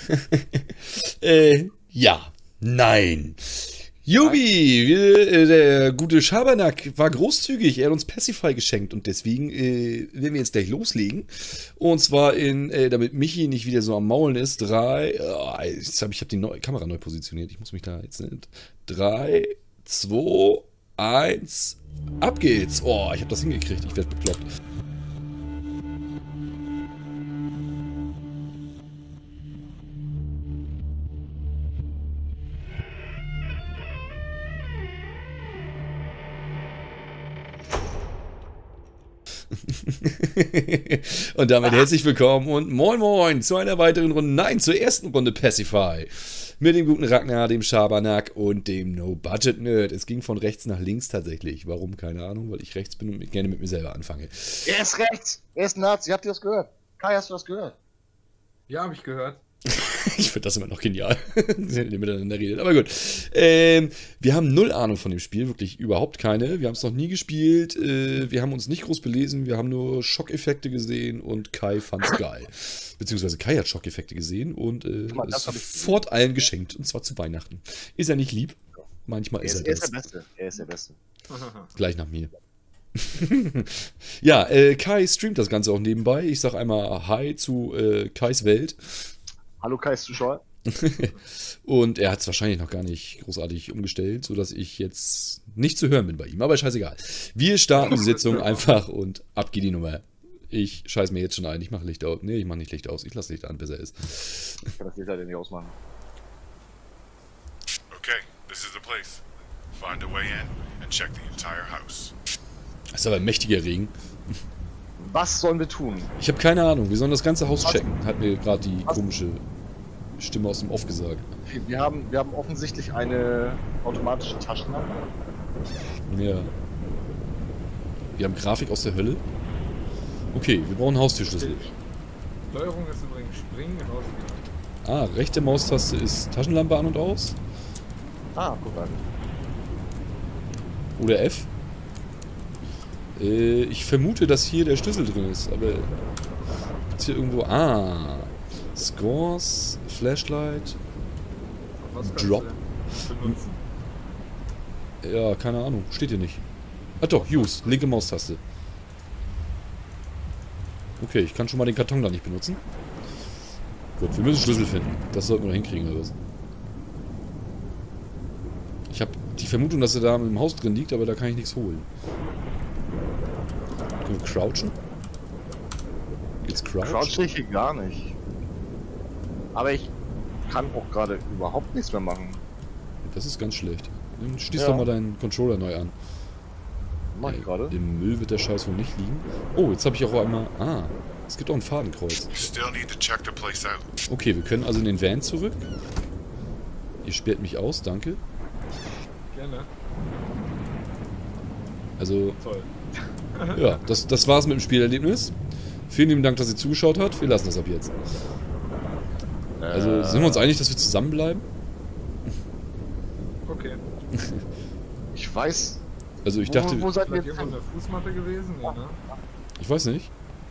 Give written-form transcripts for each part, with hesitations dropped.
Ja. Nein. Jubi, der gute Schabernack war großzügig. Er hat uns Pacify geschenkt und deswegen werden wir jetzt gleich loslegen. Und zwar damit Michi nicht wieder so am Maulen ist, ich habe die Kamera neu positioniert. Ich muss mich da jetzt nicht. 3, 2, 1, ab geht's. Oh, ich habe das hingekriegt. Ich werde bekloppt. Und damit herzlich willkommen und moin moin zu einer weiteren Runde, nein, zur ersten Runde Pacify. Mit dem guten Ragnar, dem Schabernack und dem No-Budget-Nerd. Es ging von rechts nach links tatsächlich. Warum? Keine Ahnung, weil ich rechts bin und gerne mit mir selber anfange. Er ist rechts, er ist Nazi, habt ihr das gehört? Kai, hast du das gehört? Ja, habe ich gehört. Ich finde das immer noch genial, wenn ihr miteinander redet. Aber gut. Wir haben null Ahnung von dem Spiel, wirklich überhaupt keine. Wir haben es noch nie gespielt. Wir haben uns nicht groß belesen. Wir haben nur Schockeffekte gesehen und Kai fand's geil. Beziehungsweise Kai hat Schockeffekte gesehen und ist sofort allen geschenkt. Und zwar zu Weihnachten. Ist er nicht lieb? Manchmal ist er das. Er ist der Beste. Er ist der Beste. Gleich nach mir. Ja, Kai streamt das Ganze auch nebenbei. Ich sag einmal Hi zu Kais Welt. Hallo Kais Zuschauer. Und er hat es wahrscheinlich noch gar nicht großartig umgestellt, sodass ich jetzt nicht zu hören bin bei ihm. Aber scheißegal. Wir starten die Sitzung einfach und ab geht die Nummer. Ich scheiß mir jetzt schon ein. Ich mache Licht aus. Nee, ich mache nicht Licht aus. Ich lasse Licht an, besser ist. Ich kann das Licht halt nicht ausmachen. Okay, this is the place. Find a way in and check the entire house. Das ist aber ein mächtiger Regen. Was sollen wir tun? Ich habe keine Ahnung. Wir sollen das ganze Haus checken. Hat mir gerade die komische Stimme aus dem Off gesagt. Wir haben offensichtlich eine automatische Taschenlampe. Ja. Wir haben Grafik aus der Hölle. Okay, wir brauchen einen Haustürschlüssel. Steuerung ist übrigens springen, genauso wie. Ah, rechte Maustaste ist Taschenlampe an und aus. Ah, guck mal. Oder F. Ich vermute, dass hier der Schlüssel drin ist, aber gibt's hier irgendwo... Ah, Scores, Flashlight, Was kannst Drop. du denn benutzen? Ja, keine Ahnung, steht hier nicht. Ah doch, Use, linke Maustaste. Okay, ich kann schon mal den Karton da nicht benutzen. Gut, wir müssen Schlüssel finden. Das sollten wir noch hinkriegen oder was. Ich habe die Vermutung, dass er da im Haus drin liegt, aber da kann ich nichts holen. Können wir crouchen? Geht's crouch? Crouch sehe ich hier gar nicht. Aber ich kann auch gerade überhaupt nichts mehr machen. Das ist ganz schlecht. Dann schließ Ja. doch mal deinen Controller neu an. Mach ich gerade. Im Müll wird der Scheiß wohl nicht liegen. Oh, jetzt habe ich auch einmal... Ah, es gibt auch ein Fadenkreuz. You still need to check the place out. Okay, wir können also in den Van zurück. Ihr sperrt mich aus, danke. Gerne. Also, Toll. ja, das war's mit dem Spielerlebnis. Vielen lieben Dank, dass ihr zugeschaut habt. Wir lassen das ab jetzt. Also, sind wir uns einig, dass wir zusammenbleiben? Okay. Ich weiß. Also, ich dachte... Wo seid ihr Seid jetzt ihr von hin? der Fußmatte gewesen? Ja, ne? Ich weiß nicht.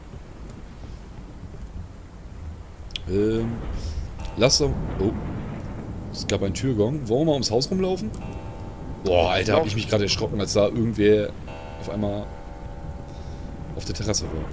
Lass doch... Oh. Es gab einen Türgong. Wollen wir mal ums Haus rumlaufen? Boah, Alter, hab ich mich gerade erschrocken, als da irgendwer auf einmal auf der Terrasse war.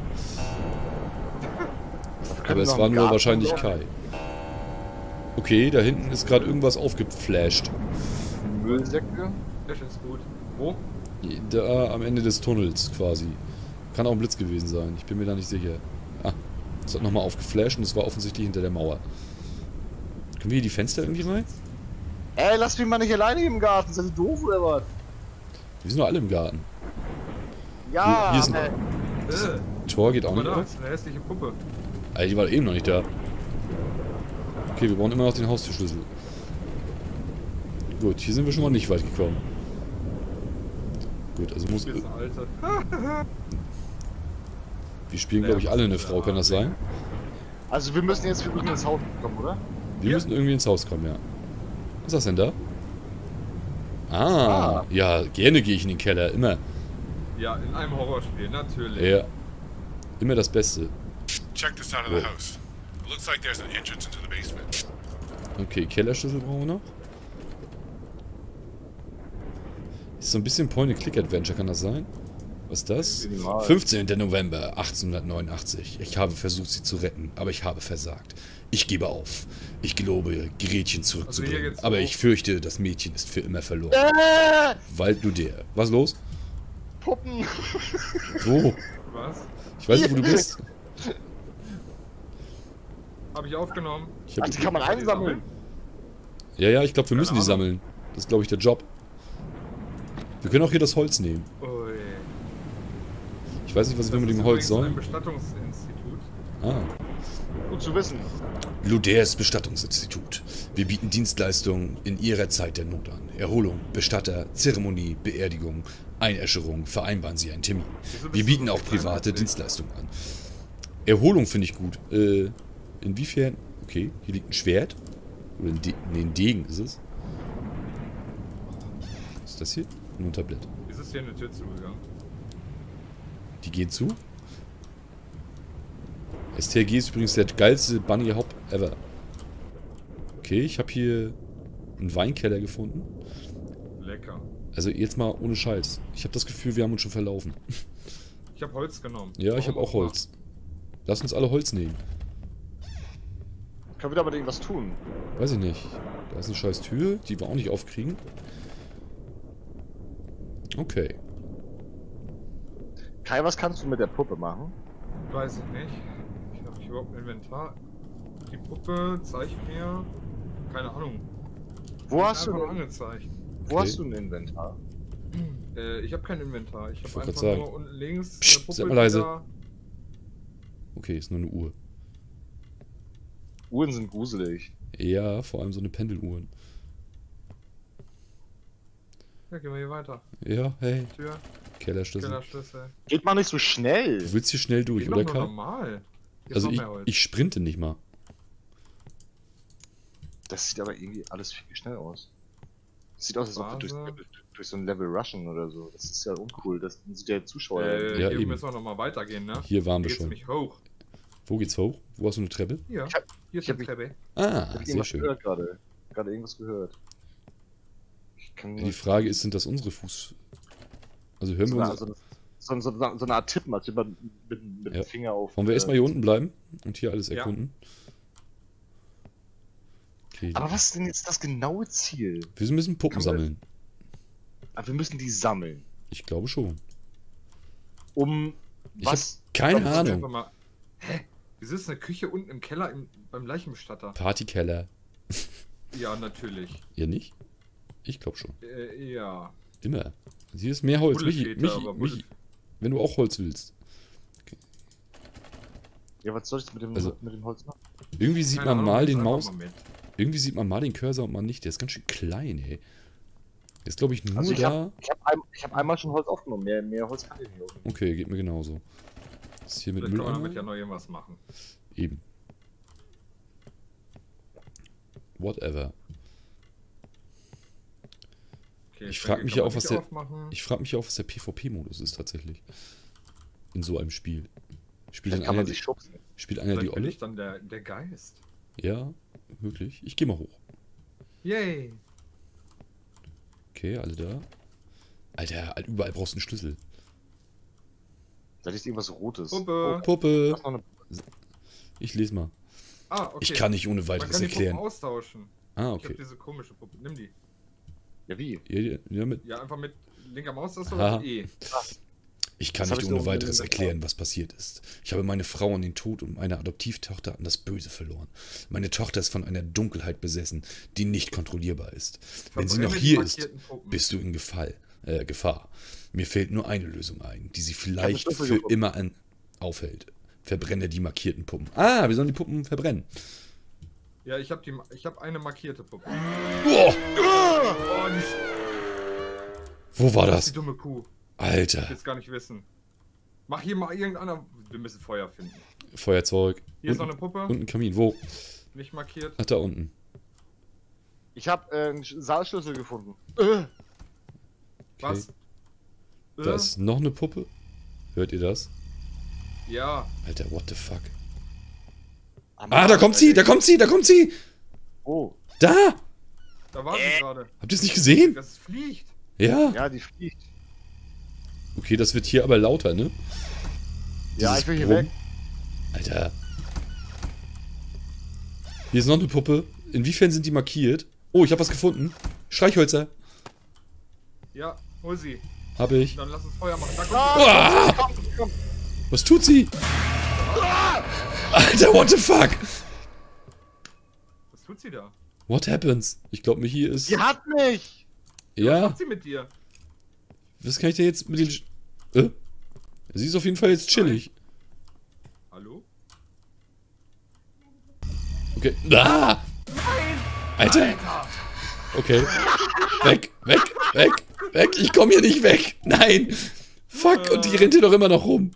Aber es war nur wahrscheinlich Kai. Okay, da hinten ist gerade irgendwas aufgeflasht. Müllsäcke. Das ist gut. Wo? Da am Ende des Tunnels quasi. Kann auch ein Blitz gewesen sein. Ich bin mir da nicht sicher. Ah, es hat nochmal aufgeflasht und es war offensichtlich hinter der Mauer. Können wir hier die Fenster irgendwie rein? Ey, lass mich mal nicht alleine im Garten. Seid ihr doof oder was? Wir sind doch alle im Garten. Ja, Hier ist ein Tor, geht auch Guck nicht mal da, auf. das ist eine hässliche Puppe. Alter, die war eben noch nicht da. Okay, wir brauchen immer noch den Haustürschlüssel. Gut, hier sind wir schon mal nicht weit gekommen. Gut, also muss... Hier ist eine alte. Wir spielen, glaube ich, alle eine Frau, kann das sein? Also wir müssen jetzt wirklich ins Haus kommen, oder? Wir müssen irgendwie ins Haus kommen, ja. Was ist das denn da? Ah, ja, gerne gehe ich in den Keller, immer. Ja, in einem Horrorspiel, natürlich. Ja. Immer das Beste. Check this side of the house. It looks like there's an entrance into the basement. Okay, Kellerschlüssel brauchen wir noch. Ist so ein bisschen Point-and-Click-Adventure, kann das sein? Was ist das? Minimal. 15. November 1889. Ich habe versucht, sie zu retten, aber ich habe versagt. Ich gebe auf. Ich gelobe, Gretchen Also hier zurückzubringen. geht's Aber hoch. ich fürchte, das Mädchen ist für immer verloren. Wald du der. Was los? Puppen! Wo? Was? Ich weiß nicht, wo du bist. Habe ich aufgenommen. Ich hab, Ach, die kann man einsammeln. ja, ich glaube, wir müssen die Ahnung. sammeln. Das ist, glaube ich, der Job. Wir können auch hier das Holz nehmen. Ui. Ich weiß nicht, was wir Das mit ist dem Holz übrigens ein sollen. Bestattungsinstitut. Ah. Gut zu wissen. Luders Bestattungsinstitut. Wir bieten Dienstleistungen in Ihrer Zeit der Not an. Erholung, Bestatter, Zeremonie, Beerdigung, Einäscherung. Vereinbaren Sie einen Termin. Wir bieten auch private Dienstleistungen an. Erholung finde ich gut. Inwiefern? Okay, hier liegt ein Schwert. Oder ein Degen ist es. Was ist das hier? Nur ein Tablett. Ist es hier eine Tür zugegangen? Die gehen zu. STRG ist übrigens der geilste Bunny Hop ever. Okay, ich habe hier einen Weinkeller gefunden. Lecker. Also jetzt mal ohne Scheiß. Ich habe das Gefühl, wir haben uns schon verlaufen. Ich habe Holz genommen. Ja, ich habe Warum auch Holz. Lass uns alle Holz nehmen. Können wir damit irgendwas tun? Weiß ich nicht. Da ist eine scheiß Tür, die wir auch nicht aufkriegen. Okay. Kai, was kannst du mit der Puppe machen? Weiß ich nicht. Ich habe überhaupt ein Inventar. Die Puppe zeigt mir. Keine Ahnung. Wo hast du Einfach denn, angezeigt. wo Okay. hast du ein Inventar? Ich habe kein Inventar. Ich habe wollte einfach grad nur sagen. unten links Psst, eine Puppe. seid mal leise. die da- Okay, ist nur eine Uhr. Uhren sind gruselig. Ja, vor allem so eine Pendeluhren. Ja, gehen wir hier weiter. Ja, hey. Tür, Kellerschlüssel. Kellerschlüssel. Geht mal nicht so schnell. Du willst hier schnell durch, Geht oder doch nur Kai? normal. Hier ist Also noch ich, mehr Holz. ich sprinte nicht mal. Das sieht aber irgendwie alles viel schnell aus. Das sieht aus, als ob wir Vase. durch so ein Level rushen oder so. Das ist ja uncool. Das sieht der Zuschauer. Ja, hier eben. müssen wir nochmal weitergehen, ne? Hier waren wir Geht's schon. nämlich hoch. Wo geht's hoch? Wo hast du eine Treppe? Hier. Ich hab- Hier ich ist hab eine mich- Treppe. Ah, Ich hab sehr irgendwas schön. gehört gerade. Gerade irgendwas gehört. Ich kann Die Frage ist, sind das unsere Fuß... Also hören wir uns... so eine Art Tippen, als über mit Ja. dem Finger auf. Wollen wir erstmal hier unten bleiben und hier alles Ja. erkunden? Okay. Aber was ist denn jetzt das genaue Ziel? Wir müssen Puppen Kann man- sammeln. Aber wir müssen die sammeln. Ich glaube schon. Um Ich hab was? keine Einfach Ahnung. mal. Hä? Wieso ist eine Küche unten im Keller beim Leichenbestatter? Partykeller. Ja, natürlich. Ja nicht? Ich glaube schon. Ja. Immer. Hier ist mehr Holz. Bulle Michi, steht da, Michi, aber Bulle- Michi, wenn du auch Holz willst. Ja, was soll ich mit dem, Also- mit dem Holz machen? Irgendwie sieht Keine man Ahnung, mal nimm's den einfach Maus... mal mit. Irgendwie sieht man mal den Cursor und mal nicht. Der ist ganz schön klein, ey. Der ist, glaube ich, nur Also ich da... hab einmal schon Holz aufgenommen. Mehr Holz kann ich nicht aufnehmen. Okay, geht mir genauso. Das ist hier mit Vielleicht kann man damit Mülleimer. ja noch irgendwas machen. Eben. Whatever. Okay, Ich Schränke frag mich kann ja man auch, was nicht der- aufmachen. Ich frage mich auch, was der PvP-Modus ist tatsächlich. In so einem Spiel. Spielt Vielleicht dann kann einer, man sich schubsen. spielt einer die Vielleicht bin Olle? ich dann der Geist. Ja, möglich. Ich gehe mal hoch. Yay! Okay, alle da. Alter, überall brauchst du einen Schlüssel. Da ist irgendwas Rotes. Puppe! Puppe. Da ist noch eine Ich lese mal. Ah, okay. Ich kann nicht ohne Man weiteres kann die Puppen erklären. austauschen. Ah, Ich hab okay. diese komische Puppe. Nimm die. Ja, wie? Ja, mit. Ja, einfach mit linker Maustaste Aha. oder E. Ich kann Das hab nicht ich ohne so weiteres im erklären, was passiert ist. Ich habe meine Frau an den Tod und meine Adoptivtochter an das Böse verloren. Meine Tochter ist von einer Dunkelheit besessen, die nicht kontrollierbar ist. Wenn sie noch Verbrenne die hier ist, markierten Puppen. bist du in Gefahr. Mir fällt nur eine Lösung ein, die sie vielleicht Schlüssel für gefunden. immer aufhält. Verbrenne die markierten Puppen. Ah, wir sollen die Puppen verbrennen. Ja, ich hab eine markierte Puppe. Boah, Oh, die, wo war die das? dumme Kuh. Ich Alter, will's gar nicht wissen. Mach hier mal irgendeiner. Wir müssen Feuer finden. Feuerzeug. Hier ist noch Und, eine Puppe. und ein Kamin. Wo? Nicht markiert. Ach, da unten. Ich habe einen Saalschlüssel gefunden. Was? Da ist noch eine Puppe. Hört ihr das? Ja. Alter, what the fuck? Ah, da kommt sie, da kommt sie, da kommt sie! Oh, Da! Da war sie gerade. Habt ihr es nicht gesehen? Das fliegt. Ja. Ja, die fliegt. Okay, das wird hier aber lauter, ne? Ja, Dieses ich will hier Brummen. weg. Alter. Hier ist noch eine Puppe. Inwiefern sind die markiert? Oh, ich habe was gefunden. Streichhölzer. Ja, hol sie. Habe ich. Dann lass uns Feuer machen. Da kommt Ah! Komm. Was tut sie? Alter, what the fuck? Was tut sie da? What happens? Ich glaube, Michi ist... Die hat mich! Was Ja. macht sie mit dir? Was kann ich denn jetzt mit den... Sie ist auf jeden Fall jetzt chillig. Hallo? Okay. Ah! Alter! Okay. Weg, weg, weg, weg. Ich komme hier nicht weg. Nein. Fuck. Und die rennt hier doch immer noch rum.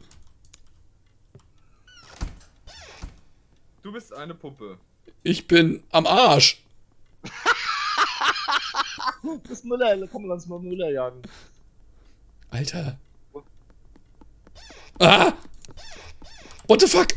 Du bist eine Puppe. Ich bin am Arsch. Das ist Müller, komm, lass mal Müller jagen. Alter. Ah! What the fuck?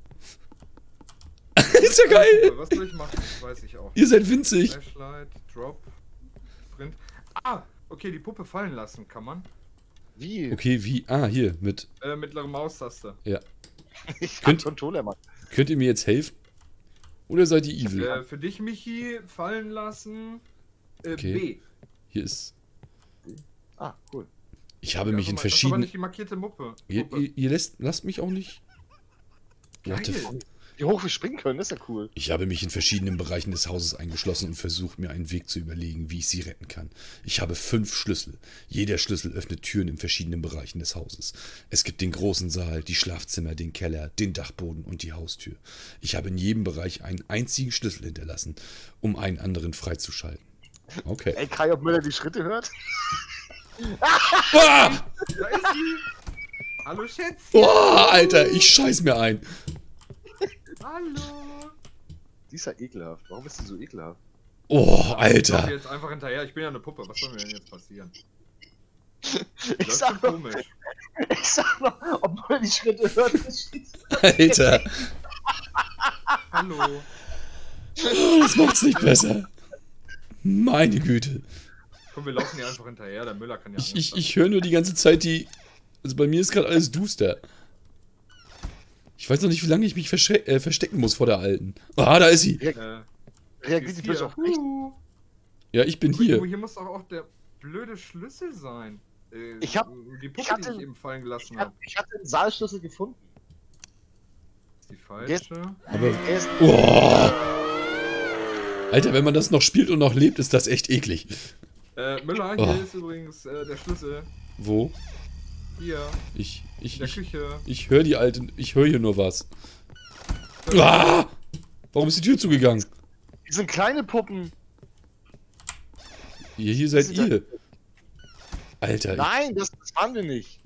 Ist ja geil. Was soll ich machen? Das weiß ich auch. Ihr seid winzig. Flashlight, Drop, Sprint. Ah, okay, die Puppe fallen lassen kann man. Wie? Okay, wie? Ah, hier, mit... Mittlere Maustaste. Ja. Ich Könnt- hab Controller, Mann. Könnt ihr mir jetzt helfen? Oder seid ihr evil? Für dich, Michi, fallen lassen. Okay. B. Hier ist... Ah, cool. Ich habe mich in Das ist aber verschiedenen... nicht die markierte Muppe. Ihr lasst mich auch nicht... What the Geil. fuck? Wie hoch wir springen können, das ist ja cool. Ich habe mich in verschiedenen Bereichen des Hauses eingeschlossen und versucht, mir einen Weg zu überlegen, wie ich sie retten kann. Ich habe 5 Schlüssel. Jeder Schlüssel öffnet Türen in verschiedenen Bereichen des Hauses. Es gibt den großen Saal, die Schlafzimmer, den Keller, den Dachboden und die Haustür. Ich habe in jedem Bereich einen einzigen Schlüssel hinterlassen, um einen anderen freizuschalten. Okay. Ey, Kai, ob Müller die Schritte hört? Ah! Da ist sie. Hallo, Schätzchen. Oh, Alter, ich scheiß mir ein. Hallo. Die ist ja ekelhaft. Warum ist die so ekelhaft? Oh, Ich Alter. laufe jetzt einfach hinterher. Ich bin ja eine Puppe. Was soll mir denn jetzt passieren? Ich Das ist sag, schon noch, komisch. ich sag noch, ob Müller die Schritte hört, das schießt. Alter. Hallo. Das macht's nicht besser. Meine Güte. Komm, wir laufen hier einfach hinterher. Der Müller kann ja Ich höre nur die ganze Zeit die... Also bei mir ist gerade alles duster. Ich weiß noch nicht, wie lange ich mich verstecken muss vor der Alten. Ah, da ist sie. Reagiert die Bitch auf mich? Ja, ich bin hier. Hier muss auch der blöde Schlüssel sein. Ich hab- Die ich Puppe, hatte- die ich eben fallen gelassen Ich habe. hatte den Saalschlüssel gefunden. Ist die falsche? Aber... Er ist Oh. Alter, wenn man das noch spielt und noch lebt, ist das echt eklig. Müller, Oh. hier ist übrigens der Schlüssel. Wo? Hier, Ich in der Küche. höre die Alte... Ich höre hier nur was. Ah! Warum ist die Tür zugegangen? Die sind kleine Puppen. Hier seid ist das? ihr. Alter, Nein, das waren wir nicht.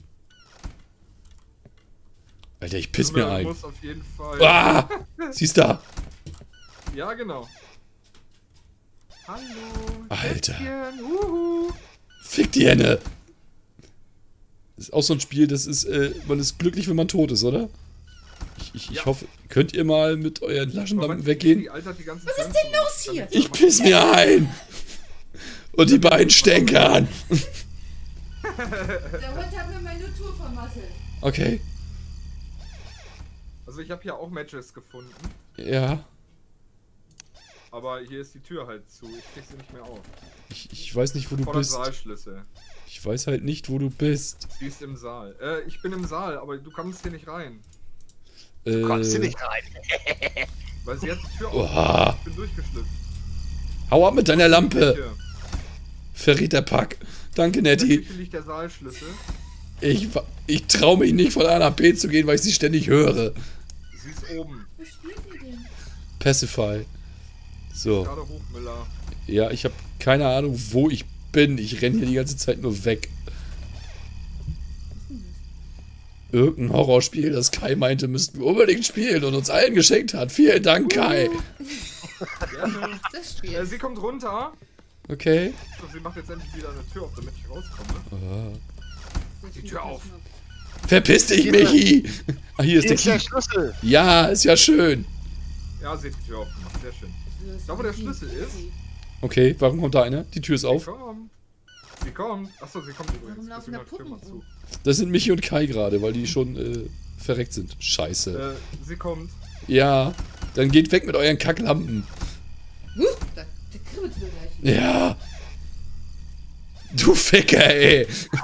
Alter, ich piss mir Müller ein. muss auf jeden Fall. Ah! Sie ist da. Ja, genau. Hallo. Alter. Schätzchen, Huhu. Fick die Henne. Das ist auch so ein Spiel, das ist, man ist glücklich, wenn man tot ist, oder? Ich Ja. hoffe, könnt ihr mal mit euren Taschenlampen Aber weggehen? die Alter hat die ganzen Was ist Türen denn zugemacht, los hier? damit Ich man- piss mir ein. Und die beiden stänkern. Der Hund hat mir meine Tour vermasselt. Okay. Also ich habe hier auch Matches gefunden, Ja. aber hier ist die Tür halt zu. Ich krieg sie nicht mehr auf. Ich weiß nicht, wo du Voller bist. Saalschlüssel. Ich weiß halt nicht, wo du bist. Sie ist im Saal. Ich bin im Saal, aber du kommst hier nicht rein. Kommst du nicht rein? Weil sie hat die Tür Oha. auf. Ich bin durchgeschlüpft. Hau ab mit deiner Lampe. Hier. Verräterpack. Danke, In der Nettie. Küche liegt der Saalschlüssel. Ich traue mich nicht von A nach B zu gehen, weil ich sie ständig höre. Sie ist oben. Wo spielt ihr denn? Pacify. So. Gerade hoch, Müller. Ja, ich habe keine Ahnung, wo ich bin. Ich renne hier die ganze Zeit nur weg. Irgendein Horrorspiel, das Kai meinte, müssten wir unbedingt spielen und uns allen geschenkt hat. Vielen Dank, Kai. Gerne. Das Spiel. Sie kommt runter. Okay. So, sie macht jetzt endlich wieder eine Tür auf, damit ich rauskomme. Die Tür auf. Verpiss dich, Michi. Ah, hier ist Hier der ist der Key. Schlüssel. Ja, ist ja schön. Ja, sie hat die Tür aufgemacht. Sehr schön. Da, wo der Schlüssel ist. Okay, warum kommt da einer? Die Tür ist auf. Sie kommt. Achso, sie kommt übrigens. Warum laufen da Deswegen Puppen hört die Tür rum? mal zu. Das sind Michi und Kai gerade, weil die schon verreckt sind. Scheiße. Sie kommt. Ja, dann geht weg mit euren Kacklampen. Da kribbelt mir gleich. Ja. Du Ficker, ey.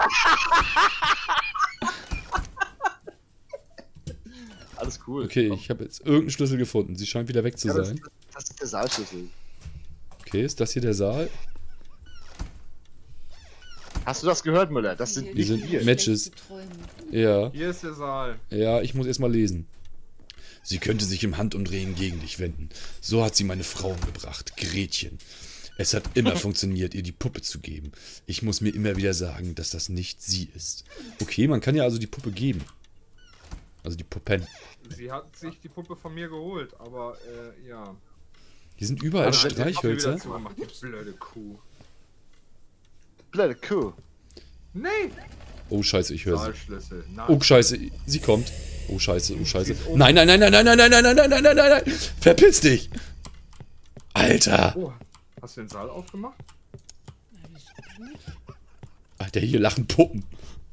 Alles cool. Okay, ich habe jetzt irgendeinen Schlüssel gefunden. Sie scheint wieder weg zu Ja, sein. das ist der Saalschlüssel. Okay, ist das hier der Saal? Hast du das gehört, Müller? Das sind Die nicht sind wir. Matches. Schlechte Träume. Ja. Hier ist der Saal. Ja, ich muss erstmal lesen. Sie könnte sich im Handumdrehen gegen dich wenden. So hat sie meine Frau umgebracht, Gretchen. Es hat immer funktioniert, ihr die Puppe zu geben. Ich muss mir immer wieder sagen, dass das nicht sie ist. Okay, man kann ja also die Puppe geben. Also die Puppen. Sie hat sich die Puppe von mir geholt, aber ja. Hier sind überall Also, Hat die Tür wieder Streichhölzer. zugemacht, die blöde Kuh. Blöde Kuh. Nee! Oh scheiße, ich höre sie. Saalschlüssel. Nein. Oh scheiße, sie kommt. Oh scheiße, oh scheiße. Sie ist oben. Nein, nein, nein, nein, nein, nein, nein, nein, nein, nein, nein, nein, nein, nein. Verpiss dich. Alter. Oh, hast du den Saal aufgemacht? Alter, hier lachen Puppen.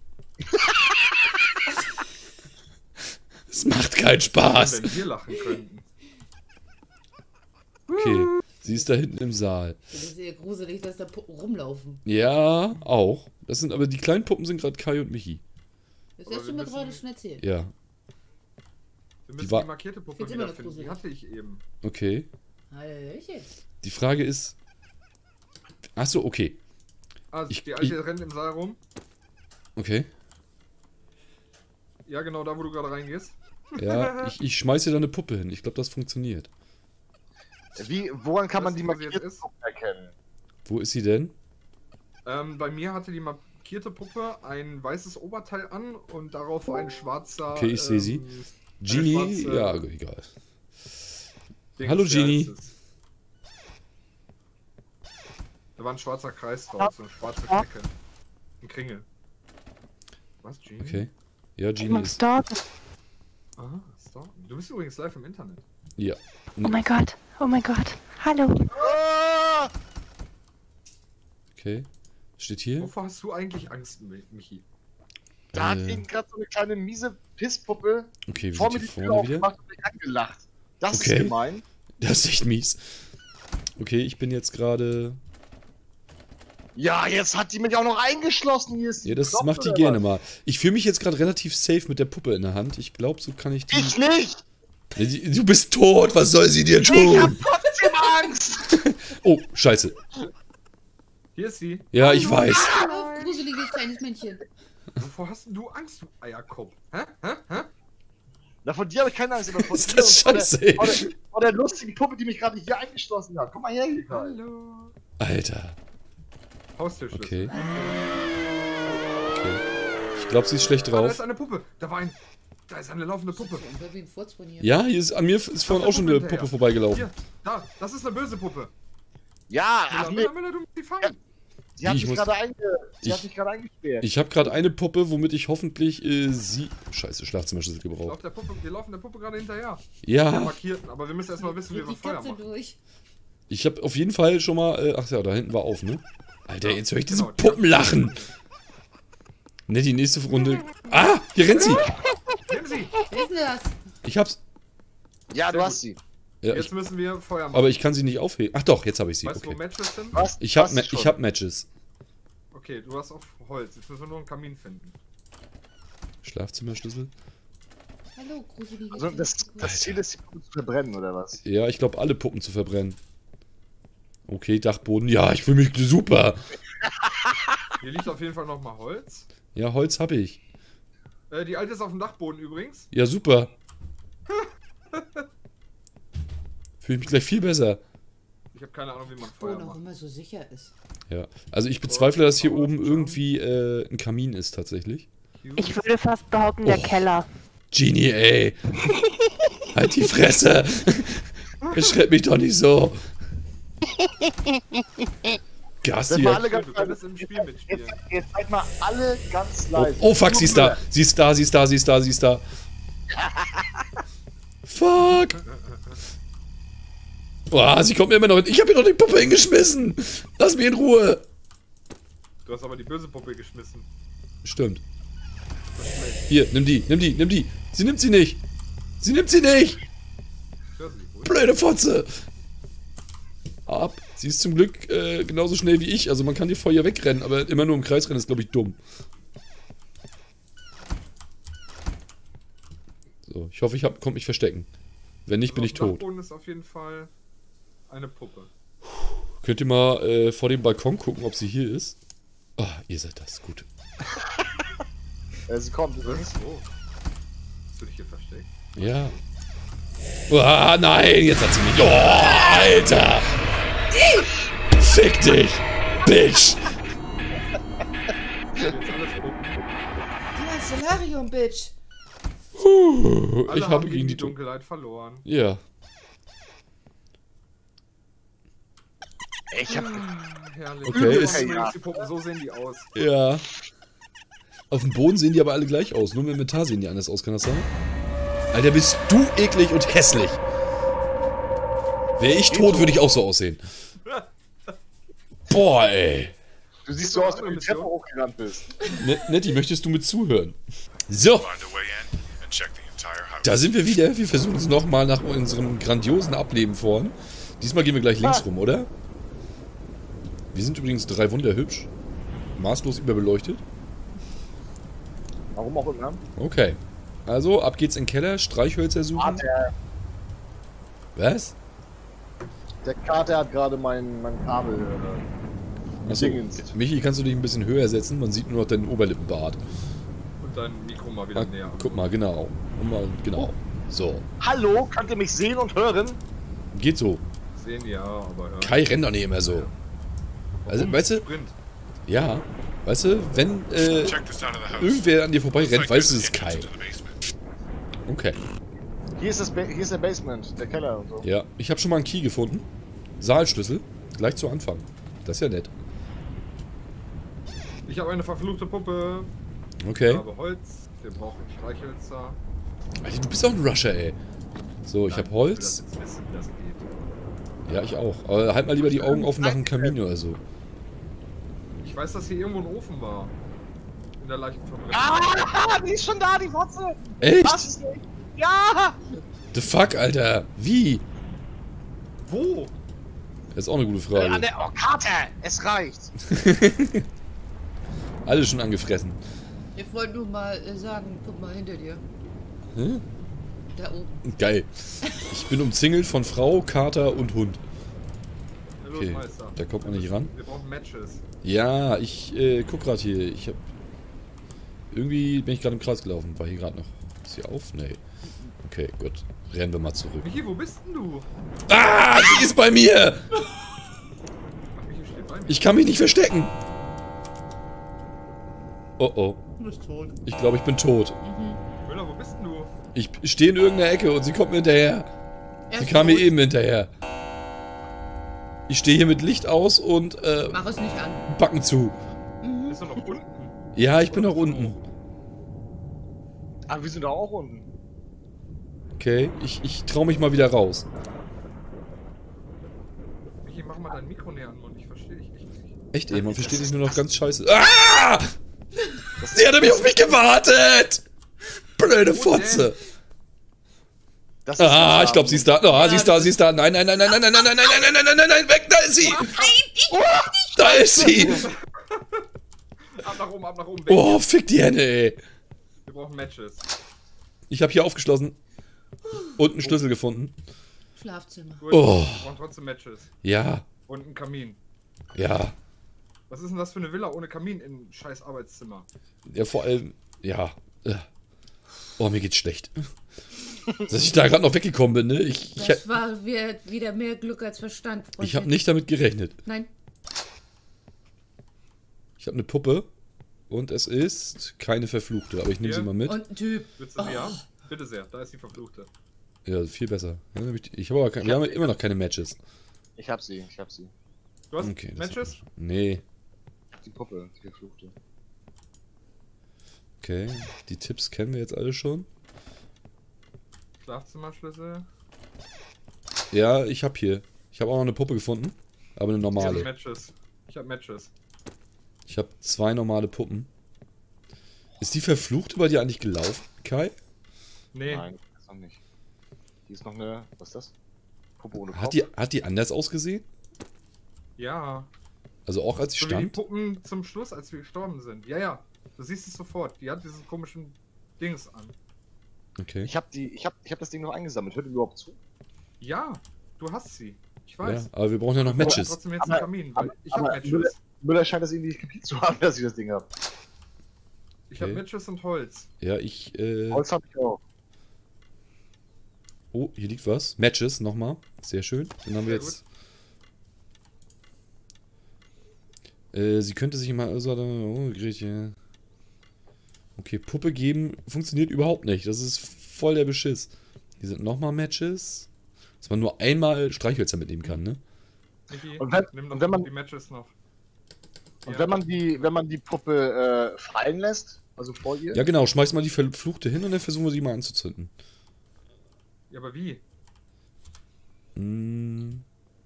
Es macht keinen Spaß. Wenn wir lachen könnten. Okay, sie ist da hinten im Saal. Das ist ja gruselig, dass da Puppen rumlaufen. Ja, auch. Das sind aber die kleinen Puppen sind gerade Kai und Michi. Das Aber hast du wir mir müssen- gerade schon erzählt. Ja, Wir müssen war- die markierte Puppe Find's immer noch wiederfinden. Die gruselig. hatte ich eben. okay. Hallöchen. Die Frage ist. Achso, okay. Ah, Ich- die Alte rennt im Saal rum. Okay. Ja, genau da, wo du gerade reingehst. Ja, ich schmeiße da eine Puppe hin. Ich glaube, das funktioniert. Woran kann man Weißt die du, wo sie jetzt markierte ist? Puppe erkennen? Wo ist sie denn? Bei mir hatte die markierte Puppe ein weißes Oberteil an und darauf ein schwarzer. Okay, ich sehe sie. eine Genie? schwarze- Ja, egal. Dings, Hallo, wie Genie. heißt es? Da war ein schwarzer Kreis drauf, so eine schwarze Flecke. Ein Kringel. Was, Genie? Okay. Ja, Genie Jemand ist. stalken. Aha, stalken. Du bist übrigens live im Internet. Ja. Oh mein Gott. Oh mein Gott. Hallo. Ah! Okay. Steht hier. Wovor hast du eigentlich Angst, Michi? Da hat Äh. eben gerade so eine kleine miese Pisspuppe Okay, wir vor sind mir hier die Tür vorne wieder. aufgemacht und mich angelacht. Das Okay. ist gemein. Das ist echt mies. Okay, ich bin jetzt gerade. Ja, jetzt hat die mich auch noch eingeschlossen. Hier ist Ja, das Knopf macht die oder gerne was? mal. Ich fühle mich jetzt gerade relativ safe mit der Puppe in der Hand. Ich glaube, so kann ich die. Ich nicht! Ja, du bist tot, was soll sie dir Ich hab tun? trotzdem Angst! Oh, scheiße. Hier ist sie. Ja, ich weiß. Hallo, gruseliges kleines Männchen. Wovor hast denn du Angst, du Eierkopf? Hä? Hä? Hä? Na, von dir habe ich keine Angst, aber von Ist dir das und scheiße, von von der lustigen Puppe, die mich gerade hier eingeschlossen hat. Komm mal her, hier. Kai. Hallo. Alter. Haustürschlüssel. Okay. Okay. Ich glaube, sie ist schlecht Ah, da drauf. ist eine Puppe. Da ist eine laufende Puppe. Bei wem Furz von hier? Ja, hier ist, an mir ist vorhin auch schon eine Puppe vorbeigelaufen. Hier, da, das ist eine böse Puppe. Ja, ach nee, Müller, du musst die fangen. sie hat Ich mich muss- gerade ich- eingesperrt. Ich habe gerade eine Puppe, womit ich hoffentlich sie. Scheiße, Schlafzimmerschlüssel gebraucht. Wir laufen der Puppe gerade hinterher. Ja, Der markierten, aber wir müssen erstmal wissen, wie Geht wir die Feuer Katze machen. durch. ich habe auf jeden Fall schon mal. Ach ja, da hinten war auf, ne? Alter, jetzt höre ich diese Genau, die Puppen lachen. Ne, die nächste Runde. Ah, hier rennt sie. Nimm sie! Wer ist denn das? Ich hab's. Ja, du Sehr hast gut. sie. Ja, Jetzt ich, müssen wir Feuer machen. aber ich kann sie nicht aufheben. Ach doch, jetzt habe ich sie. Weißt du, wo Okay. Matches sind? Was? Ich hab, Hast du ich schon. hab Matches. Okay, du hast auf Holz. Jetzt müssen wir nur einen Kamin finden. Schlafzimmerschlüssel. Hallo, gruseliges Also das Alter. Ziel ist, die Puppe zu verbrennen, oder was? Ja, ich glaube, alle Puppen zu verbrennen. Okay, Dachboden. Ja, ich fühle mich super. Hier liegt auf jeden Fall nochmal Holz. Ja, Holz habe ich. Die alte ist auf dem Dachboden übrigens. Ja, super. Fühle mich gleich viel besser. Ich habe keine Ahnung, wie man Wo Feuer noch macht. immer so sicher ist. Ja. Also ich bezweifle, dass hier oben irgendwie ein Kamin ist tatsächlich. Ich würde fast behaupten, der Oh. Keller. Genie, ey. Halt die Fresse. Beschreib mich doch nicht so. Gas Das war hier. alle ganz Du leise. könntest im Spiel mitspielen. Jetzt seid mal alle ganz Oh, leise. oh fuck, sie ist da. Sie ist da, sie ist da, sie ist da, sie ist da. Fuck. Boah, sie kommt mir immer noch hin. Ich habe ihr doch die Puppe hingeschmissen. Lass mich in Ruhe. Du hast aber die böse Puppe geschmissen. Stimmt. Das ist schlecht. Hier, nimm die. Sie nimmt sie nicht. Sie nimmt sie nicht. Ich höre sie. Wo ist Blöde Fotze. Ab. Sie ist zum Glück genauso schnell wie ich. Also man kann hier vor ihr wegrennen, aber immer nur im Kreis rennen ist, glaube ich, dumm. So, ich hoffe, konnte mich verstecken. Wenn nicht, bin ich Auf dem tot. Dachboden ist auf jeden Fall eine Puppe. Könnt ihr mal vor dem Balkon gucken, ob sie hier ist? Ah, ihr seid das. Gut. Sie kommt übrigens. Oh. Hast du dich hier versteckt? Ja. Ah, nein, jetzt hat sie mich. Oh, Alter! Fick dich! Bitch! Jetzt alles Puppen. Ja, Solarium, Bitch. Alle Ich haben habe gegen gegen die die Dunkel. Dunkelheit verloren. Ja. Ich hab. Herrlich. Okay, Übrigens, ist- die Puppen, so sehen die aus. Ja. Auf dem Boden sehen die aber alle gleich aus. Nur im Inventar sehen die anders aus, kann das sein? Alter, bist du eklig und hässlich. Wäre ich tot, würde ich auch so aussehen. Boah, ey. Du siehst so aus, wenn du die Treppe hochgerannt bist. Nettie, möchtest du mit zuhören? So, Find a way in and check the entire house. da sind wir wieder. Wir versuchen es nochmal nach unserem grandiosen Ableben vorn. Diesmal gehen wir gleich links rum, oder? Wir sind übrigens 3 wunderhübsch. Maßlos überbeleuchtet. Warum auch immer. Okay. Also, ab geht's in den Keller, Streichhölzer suchen. Was? Der Kater hat gerade mein Kabel. Achso, Dingens. Michi, kannst du dich ein bisschen höher setzen? Man sieht nur noch deinen Oberlippenbart. Und dein Mikro mal wieder Ah, näher. guck mal, genau. Und mal, genau. So. Hallo, könnt ihr mich sehen und hören? Geht so. Sehen ja, aber hören. Kai rennt doch nicht immer so. Also, Warum? weißt du, Sprint. ja. Weißt du, wenn Check this side of the house. irgendwer an dir vorbei Looks rennt, like weißt du, there's es ist an Kai. entrance to the basement. Okay. Hier ist der Basement, der Keller und so. Ja, ich habe schon mal einen Key gefunden. Saalschlüssel. Gleich zu Anfang. Das ist ja nett. Ich habe eine verfluchte Puppe. Okay. Ich habe Holz. Wir brauchen Streichhölzer. Alter, du bist auch ein Rusher, ey. So, ich habe Ich will Holz. das jetzt wissen, wie das geht. Ja, ich auch. Aber halt mal lieber die Augen offen nach einem Kamin oder so. Ich weiß, dass hier irgendwo ein Ofen war. In der Leichenverbrennung. Ah, die ist schon da, die Fotze! Echt? Was? Ja! The fuck, Alter? Wie? Wo? Das ist auch eine gute An Frage. der Kater! Es reicht! Alle schon angefressen. Ich wollte nur mal sagen, guck mal hinter dir. Hä? Da oben. Geil. Ich bin umzingelt von Frau, Kater und Hund. Na los, Okay, Meister. da kommt man nicht ran. Wir brauchen Matches. Ja, ich guck gerade hier. Ich hab. Irgendwie bin ich gerade im Kreis gelaufen. War hier gerade noch. Ist hier auf? Nee. Okay, gut. Rennen wir mal zurück. Michi, wo bist denn du? Ah, sie ist bei mir! Ach, Michi steht bei mir. Ich kann mich nicht verstecken. Oh oh. Du bist tot. Ich glaube, ich bin tot. Müller, wo bist denn du? Ich stehe in irgendeiner Ecke und sie kommt mir hinterher. Er Sie ist kam mir tot. eben hinterher. Ich stehe hier mit Licht aus und Mach es nicht an. Backen zu. Bist du noch unten? Ja, ich bin noch unten. Ah, wir sind da auch unten. Okay, ich trau mich mal wieder raus. Michi, mach mal dein Mikro näher an, Mann. Ich verstehe dich echt nicht. Echt, ey, man versteht dich nur noch ganz scheiße. Ah! Sie hat nämlich auf mich gewartet! Blöde Fotze! Das ist Ah, das ich glaube, sie ist da. Ah, sie ist da, sie ist da. Nein, nein, nein, nein, nein, nein, nein, nein, nein, nein, nein, nein, nein, nein, weg, da ist sie! Da ist sie! Ab nach oben, weg. Oh, fick die Hände, ey. Wir brauchen Matches. Ich habe hier aufgeschlossen und einen Schlüssel gefunden. Schlafzimmer. Gut, Oh. wir brauchen trotzdem Matches. Ja, Und einen Kamin. ja. Was ist denn das für eine Villa ohne Kamin im scheiß Arbeitszimmer? Ja, vor allem, ja. Oh, mir geht's schlecht. Dass ich da gerade noch weggekommen bin, ne? Ich Das war wieder mehr Glück als Verstand. habe nicht damit gerechnet. Nein. Ich habe eine Puppe und es ist keine verfluchte, aber ich nehme sie Hier? mal mit. Und ein Typ. Willst du sie haben? Bitte sehr, da ist die Verfluchte. Ja, viel besser. Ja, ich habe aber wir haben immer noch keine Matches. Ich hab sie. Du hast Okay, das Matches? Nee. Die Puppe, die Gefluchte. Okay, die Tipps kennen wir jetzt alle schon. Schlafzimmerschlüssel. Ja, ich habe hier. Ich habe auch noch eine Puppe gefunden. Aber eine Ich habe normale. Matches. Ich habe Matches. Ich habe 2 normale Puppen. Ist die Verfluchte bei dir eigentlich gelaufen, Kai? Nee, Nein, das noch nicht. Die ist noch eine. Was ist das? Puppe ohne Kopf. Hat die anders ausgesehen? ja. Also auch als ich So wie die stand? Puppen zum Schluss, als wir gestorben sind. Ja, ja. Du siehst es sofort. Die hat diesen komischen Dings an. Okay. Ich hab das Ding noch eingesammelt. Hört ihr überhaupt zu? Ja, du hast sie. Ich Ja, weiß. aber wir brauchen ja noch Aber Matches. trotzdem jetzt Aber- einen Kamin, weil ich habe Aber Matches. Müller scheint das irgendwie nicht kapiert zu haben, dass ich das Ding habe. Ich habe Okay. Matches und Holz. Ja, ich. Holz habe ich auch. Oh, hier liegt was. Matches nochmal. Sehr schön. Dann haben wir Sehr jetzt. Sie könnte sich mal. Oh, Grieche. Okay, Puppe geben funktioniert überhaupt nicht. Das ist voll der Beschiss. Hier sind nochmal Matches. Dass man nur einmal Streichhölzer mitnehmen kann, ne? Michi, Und wenn- nimm und doch wenn man- die Matches noch. Und Ja. wenn man die Puppe fallen lässt, also vor ihr, Ja, genau. Schmeiß mal die Verfluchte hin und dann versuchen wir sie mal anzuzünden. Ja, aber wie? Hm.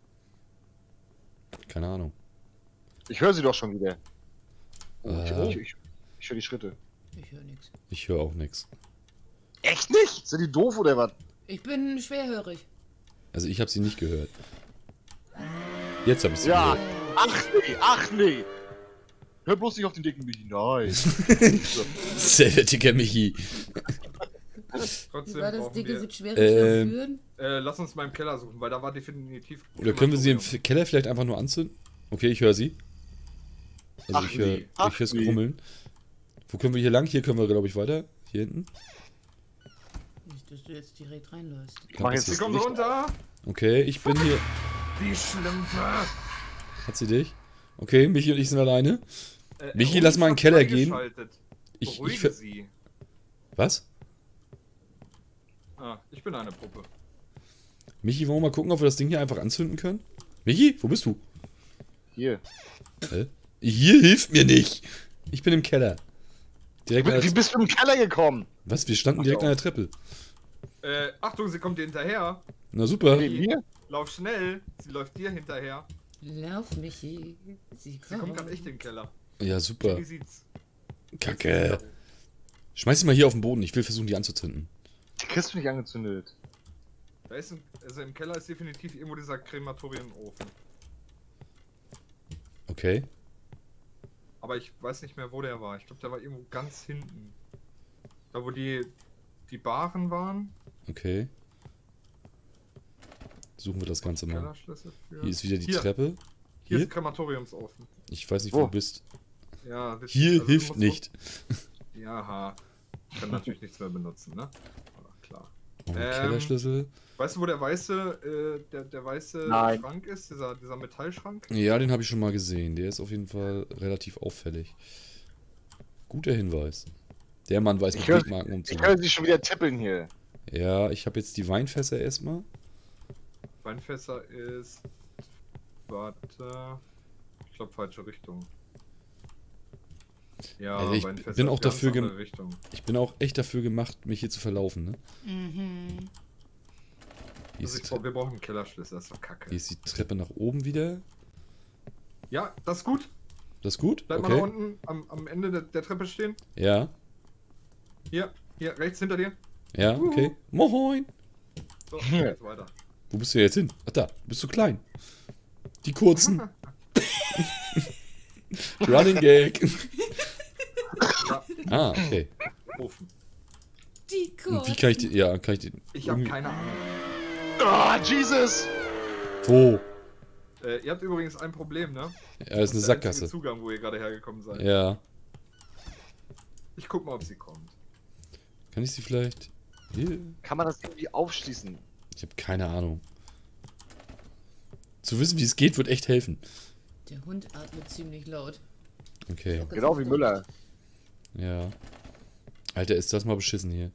Keine Ahnung. ich höre sie doch schon wieder. Oh, Äh. ich höre die Schritte. Ich höre nichts. Ich höre auch nichts. Echt nicht? Sind die doof oder was? Ich bin schwerhörig. Also ich habe sie nicht gehört. Jetzt habe ich sie Ja. gehört. Ach nee. Hör bloß nicht auf den dicken Michi. Nein. Sehr dicker Michi. Trotzdem Wie war das brauchen Dicke wir, sind schwer zu verführen? lass uns mal im Keller suchen, weil da war definitiv... Oder können wir sie im Keller vielleicht einfach nur anzünden? Okay, ich höre sie. Also Ach ich höre nee, ach es nee. grummeln. Wo können wir hier lang? Hier können wir, glaube ich, weiter. Hier hinten. Nicht, dass du jetzt direkt reinläufst. Mach jetzt Sie das kommt Licht runter! Okay, ich bin hier. Die Schlimpe! Hat sie dich? Okay, Michi und ich sind alleine. Michi, Ruhig lass mal in den Keller gehen. freigeschaltet. Ich Beruhige ver- sie. Was? Ah, ich bin eine Puppe. Michi, wollen wir mal gucken, ob wir das Ding hier einfach anzünden können? Michi, wo bist du? Hier. Hier hilft mir nicht. Ich bin im Keller. Direkt an Wie der bist du im Keller gekommen? Was? Wir standen Ach, direkt ja. an der Treppe. Achtung, sie kommt dir hinterher. Na super. Neben mir? Lauf schnell. Sie läuft dir hinterher. Lauf, Michi. Sie Sie kommt kommt. gerade echt in den Keller. Ja, super. Wie sieht's? Kacke. Schmeiß sie mal hier auf den Boden. Ich will versuchen, die anzuzünden. Die kriegst du nicht angezündet. Da ist also im Keller ist definitiv irgendwo dieser Krematorienofen. Okay. Aber ich weiß nicht mehr, wo der war. Ich glaube, der war irgendwo ganz hinten. Da, wo die Baren waren. Okay. Suchen wir das Ganze mal. Kellerschlüssel für... Hier ist wieder die Hier. Treppe. Hier Hier? ist Krematoriumsofen. Ich weiß nicht, Wo? wo du bist. Ja, witzig. Hier Also du hilft musst nicht. auch- Ja, ich kann natürlich nichts mehr benutzen, ne? Aber klar. Oh, Kellerschlüssel. Weißt du, wo der weiße, der weiße Nein. Schrank ist? Dieser Metallschrank? Ja, den habe ich schon mal gesehen. Der ist auf jeden Fall relativ auffällig. Guter Hinweis. Der Mann weiß mit Ich höre Wegmarken ich umzugehen. höre sie schon wieder tippeln hier. Ja, ich habe jetzt die Weinfässer erstmal. Weinfässer ist... Warte... Ich glaube, falsche Richtung. Ja, Also ich Weinfässer bin ist auch ganz dafür andere Richtung. Ich bin auch echt dafür gemacht, mich hier zu verlaufen, ne? Mhm. Hier Also ist, die, wir brauchen einen Kellerschlüssel, das ist doch kacke. hier ist die Treppe nach oben wieder. Ja, das ist gut. Das ist gut? Bleib mal da Okay. unten am Ende der Treppe stehen. Ja, Hier, rechts hinter dir. ja, okay. Moin! So, jetzt weiter. Wo bist du jetzt hin? Ach da, bist du klein. Die kurzen. Running Gag. Ja, Ah, okay. Ofen. Die Und Kurve. wie kann ich die. Ja, kann ich die. Ich habe irgendwie- keine Ahnung. Ah, Jesus! Wo? Ihr habt übrigens ein Problem, ne? Ja, das ist eine Der einzige Sackgasse. Zugang, wo ihr gerade hergekommen seid. Ja. Ich guck mal, ob sie kommt. Kann ich sie vielleicht. Hier? Kann man das irgendwie aufschließen? Ich habe keine Ahnung. Zu wissen, wie es geht, wird echt helfen. Der Hund atmet ziemlich laut. Okay. Genau wie Müller. Ja. Alter, ist das mal beschissen hier.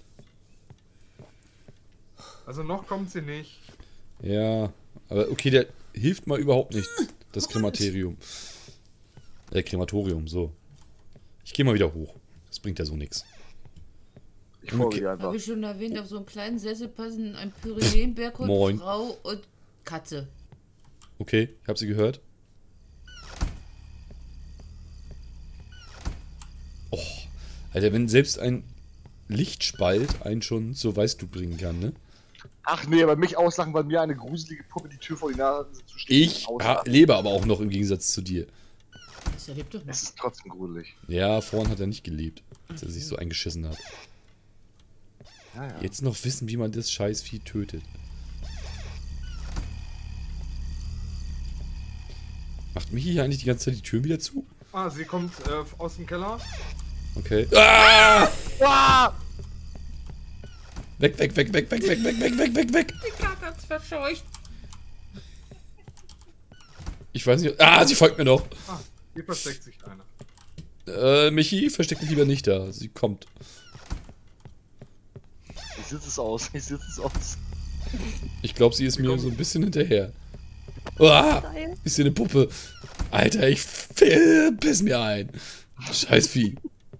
Also noch kommt sie nicht. Ja. Aber okay, der hilft mal überhaupt nicht. Das Krematorium. Krematorium, so. Ich gehe mal wieder hoch. Das bringt ja so nichts. Ich folge dir Habe einfach. ich schon erwähnt, auf so einem kleinen Sessel passen ein Pyrenäenberghund, Moin. Frau und Katze. Okay, ich hab sie gehört. Oh, Alter, wenn selbst ein Lichtspalt einen schon zur Weißglut bringen kann, ne? Ach nee, aber mich auslachen, weil mir eine gruselige Puppe die Tür vor die Nase zu stehen. Ich lebe aber auch noch im Gegensatz zu dir. Das erlebt doch Es nicht. ist trotzdem gruselig. Ja, vorhin hat er nicht gelebt, als er sich so eingeschissen hat. Ja, ja. Jetzt noch wissen, wie man das Scheißvieh tötet. Macht Michi hier eigentlich die ganze Zeit die Türen wieder zu? Ah, sie kommt aus dem Keller. Okay. Ah! Ah! Weg, weg, weg, weg, weg, weg, weg, weg, weg, weg, weg. Die Karte hat's verscheucht. Ich weiß nicht. Ah, sie folgt mir noch. Ah, hier versteckt sich einer. Michi, versteck dich lieber nicht da. Sie kommt. Ich sitze es aus, ich sitze es aus. Ich glaube, sie ist mir so ein bisschen hinterher. Ah, ist hier eine Puppe. Alter, ich piss mir ein. Scheiß Vieh.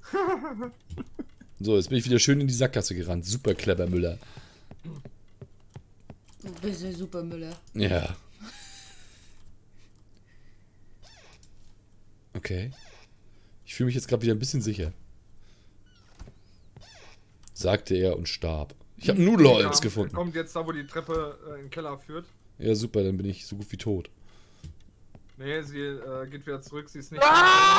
So, jetzt bin ich wieder schön in die Sackgasse gerannt. Super clever, Müller. Du bist ja super Müller. Ja. Okay. Ich fühle mich jetzt gerade wieder ein bisschen sicher. Sagte er und starb. Ich habe Nudelholz gefunden. Kommt jetzt da, wo die Treppe in den Keller führt. Ja, super, dann bin ich so gut wie tot. Nee, sie geht wieder zurück, sie ist nicht.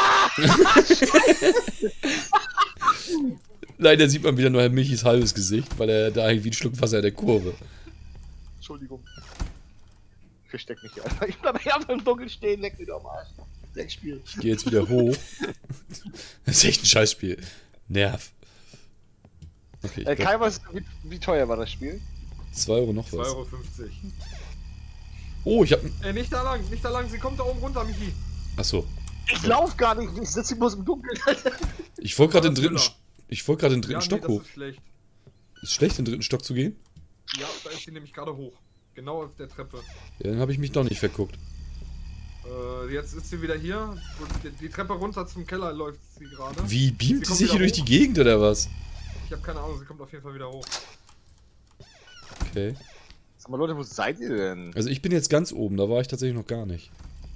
Leider sieht man wieder nur Herr Michis halbes Gesicht, weil er da irgendwie einen Schluck Wasser in der Kurve. Entschuldigung. Ich versteck mich hier einfach. Ich bleib hier einfach im Dunkeln stehen, leck mir doch am Arsch. Sexspiel. Ich gehe jetzt wieder hoch. Das ist echt ein Scheißspiel. Nerv. Okay, ich glaub, Kai, wie teuer war das Spiel? 2 Euro noch was. 2,50 Euro. Oh, ich hab... Nicht da lang, sie kommt da oben runter, Michi. Achso. Ich lauf gar nicht, ich sitze bloß im Dunkeln. Ich wollte gerade den dritten... Müller. Ich wollte gerade den dritten Ja, Stock das hoch. ist schlecht. Ist schlecht, den dritten Stock zu gehen? Ja, da ist sie nämlich gerade hoch. Genau auf der Treppe. Ja, dann habe ich mich doch nicht verguckt. Jetzt ist sie wieder hier. Und die Treppe runter zum Keller läuft sie gerade. Wie beamt die kommt sich hier wieder durch die Gegend oder was? Ich habe keine Ahnung, sie kommt auf jeden Fall wieder hoch. Okay. Sag mal Leute, wo seid ihr denn? Also ich bin jetzt ganz oben, da war ich tatsächlich noch gar nicht.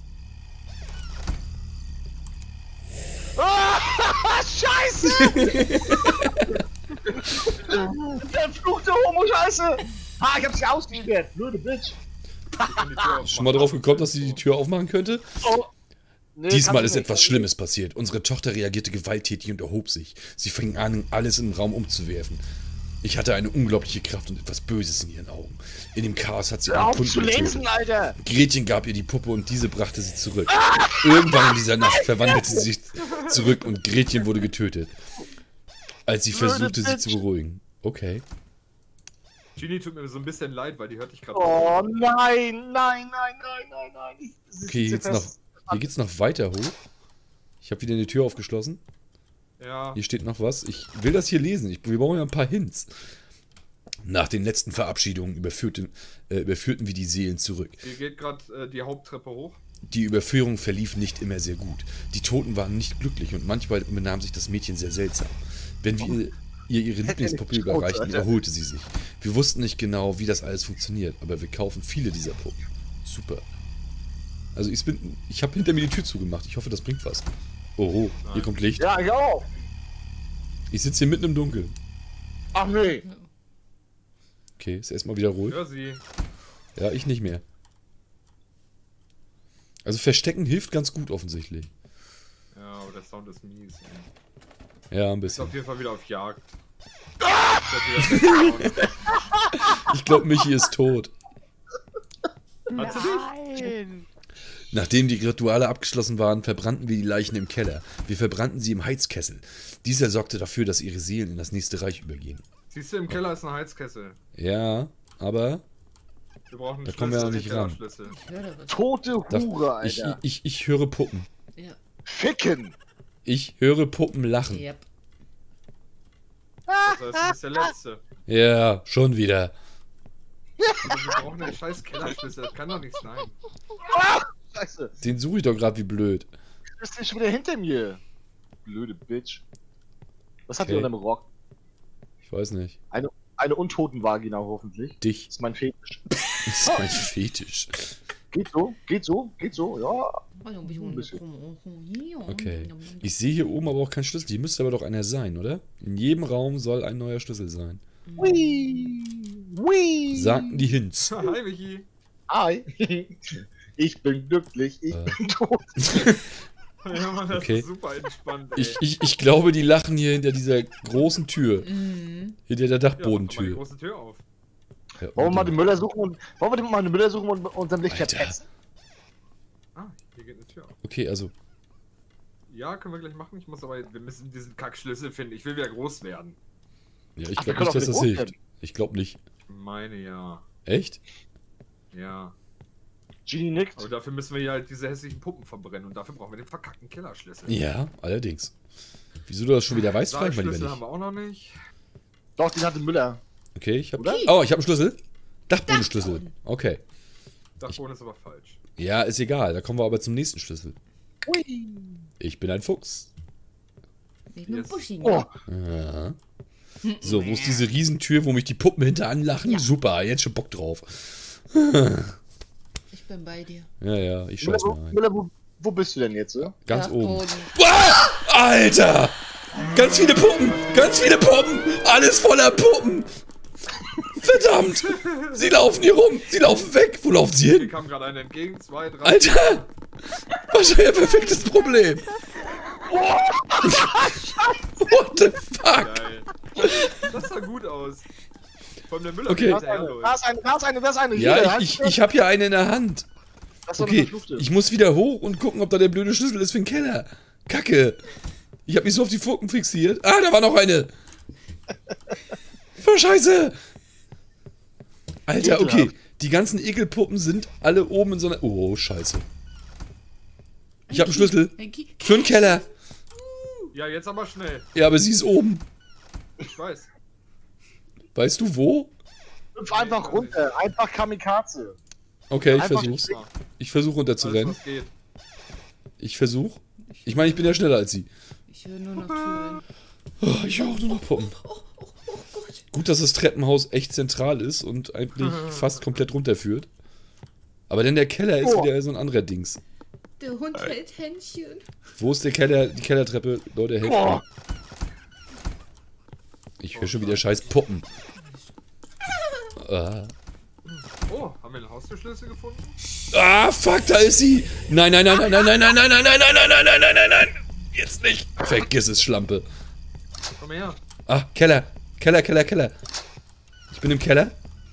Scheiße! Der fluchte Homo-Scheiße! Ah, ich hab sie ausgesperrt, blöde Bitch! Schon mal drauf gekommen, dass sie die Tür aufmachen könnte? Oh. Nee, Diesmal kannst ist du nicht. etwas Schlimmes passiert. Unsere Tochter reagierte gewalttätig und erhob sich. Sie fing an, alles im Raum umzuwerfen. Ich hatte eine unglaubliche Kraft und etwas Böses in ihren Augen. In dem Chaos hat sie Hör einen auf Kunden zu lesen, getötet. Alter! Gretchen gab ihr die Puppe und diese brachte sie zurück. Irgendwann in dieser Nacht verwandelte sie sich zurück und Gretchen wurde getötet. Als sie versuchte, sie zu beruhigen. Okay. Genie tut mir so ein bisschen leid, weil die hört dich gerade. Oh nein, nein, nein, nein, nein, nein. Okay, hier geht's noch weiter hoch. Ich habe wieder eine Tür aufgeschlossen. Ja. Hier steht noch was. Ich will das hier lesen. Wir brauchen ja ein paar Hints. Nach den letzten Verabschiedungen überführten wir die Seelen zurück. Hier geht gerade die Haupttreppe hoch. Die Überführung verlief nicht immer sehr gut. Die Toten waren nicht glücklich und manchmal benahm sich das Mädchen sehr seltsam. Wenn wir ihr ihre Lieblingspuppe überreichten, erholte sie sich. Wir wussten nicht genau, wie das alles funktioniert, aber wir kaufen viele dieser Puppen. Super. Also ich habe hinter mir die Tür zugemacht. Ich hoffe, das bringt was. Oh, hier kommt Licht. Ja, ich auch! Ich sitze hier mitten im Dunkeln. Ach nee! Okay, ist erstmal wieder ruhig. Hör sie. Ja, ich nicht mehr. Also Verstecken hilft ganz gut offensichtlich. Ja, aber der Sound ist mies. Ja, ein Ist bisschen. auf jeden Fall wieder auf Jagd. Ich glaube, Michi ist tot. Hat sie dich? Nein! Nachdem die Rituale abgeschlossen waren, verbrannten wir die Leichen im Keller. Wir verbrannten sie im Heizkessel. Dieser sorgte dafür, dass ihre Seelen in das nächste Reich übergehen. Siehst du, im Keller ist ein Heizkessel. Ja, aber Wir brauchen einen Da kommen wir Schlüssel, auch nicht einen ran. Kellerschlüssel. Ich höre da was. Tote Hure, ich, Alter! ich höre Puppen. Ja. Ficken! Ich höre Puppen lachen. Yep. Das heißt, du bist der Letzte. Ja, schon wieder. Aber wir brauchen einen scheiß Kellerschlüssel, das kann doch nicht sein. Scheiße! Den suche ich doch gerade wie blöd. Du bist ja schon wieder hinter mir! Blöde Bitch. Was hat Okay. die unter dem Rock? Ich weiß nicht. Eine Untotenvagina hoffentlich. Dich. Das ist mein Fetisch. Das ist mein Fetisch. Geht so, ja. Okay. Ich sehe hier oben aber auch keinen Schlüssel. Hier müsste aber doch einer sein, oder? In jedem Raum soll ein neuer Schlüssel sein. Hui. Sagten die Hints. Hi, Michi. Hi. Ich bin glücklich, ich bin tot. Ja, Mann, das Okay. ist super entspannt, ey. Ich glaube, die lachen hier hinter dieser großen Tür. Hinter der Ja, mach mal die Dachbodentür. große Tür auf. Ja, Wollen wir mal und- den Müller suchen und unserem Licht Alter. verpetzen? Ah, hier geht eine Tür auf. Okay, also. Ja, können wir gleich machen. Wir müssen diesen Kackschlüssel finden. Ich will wieder groß werden. Ja, ich Ach, wir glaube können nicht, auch dass das den hilft. hochklettern. Ich glaube nicht. Ich meine ja. Echt? Ja. Genie nickt. Aber dafür müssen wir ja halt diese hässlichen Puppen verbrennen und dafür brauchen wir den verkackten Killerschlüssel. Ja, allerdings. Wieso du das schon wieder weißt, frag ich mal lieber Saalschlüssel haben nicht. wir auch noch nicht. Doch, den hatte Müller. Okay, ich habe. Oder? Oh, ich habe einen Schlüssel. Dachbodenschlüssel. Dachboden. Okay. Dachboden ist aber falsch. Ja, ist egal. Da kommen wir aber zum nächsten Schlüssel. Hui. Ich bin ein Fuchs. Nicht nur Yes. Busching. Oh, Ja. So, wo ist diese Riesentür, wo mich die Puppen hinter anlachen? Ja. Super, jetzt schon Bock drauf. Ich bin bei dir. Ja, ich Müller, schau's mal rein. Müller, wo bist du denn jetzt? Ganz Dachboden. oben. Ah, Alter! Ganz viele Puppen! Ganz viele Puppen! Alles voller Puppen! Verdammt! Sie laufen hier rum! Sie laufen weg! Wo laufen sie Hier hin? kam gerade einer entgegen. 2, 3. Alter! Wahrscheinlich ein perfektes Problem! What the fuck? Geil. Das sah gut aus. Vor allem der Müller Okay. geht hinterher durch. Da ist eine. Ja, Hier, ich hab hier eine in der Hand. Das ist doch Okay, eine Fluchte. ich muss wieder hoch und gucken, ob da der blöde Schlüssel ist für den Keller. Kacke. Ich hab mich so auf die Funken fixiert. Ah, da war noch eine. Oh, Scheiße. Alter, okay. Ekelhaft. Die ganzen Ekelpuppen sind alle oben in so einer... Oh, Scheiße. Ich hab einen Schlüssel. Für den Keller. Ja, jetzt aber schnell. Ja, aber sie ist oben. Ich weiß. Weißt du wo? Hüpf einfach runter. Einfach Kamikaze. Okay, ich Einfach versuch's. Ah, Ich versuche alles, runterzurennen. was geht. Ich versuch. Ich meine, ich bin ja schneller als sie. Ich höre nur noch Türen. Oh, ich höre auch nur noch Puppen. Gott. Gut, dass das Treppenhaus echt zentral ist und eigentlich fast komplett runterführt. Aber denn der Keller ist Oh. wieder so ein anderer Dings. Der Hund hält Händchen. Wo ist der Keller, die Kellertreppe? Leute, helft Oh. mir. Ich höre schon wieder scheiß Puppen. Ah. Oh, haben wir einen Haustürschlüssel gefunden? Ah, fuck, da ist sie! Nein, nein, nein, nein, nein, nein, nein, nein, nein, nein, nein, nein, nein, nein, nein, nein, nein! Jetzt nicht! Vergiss es, Schlampe. Komm her. Ah, Keller. Keller, Keller, Keller. Ich bin im Keller.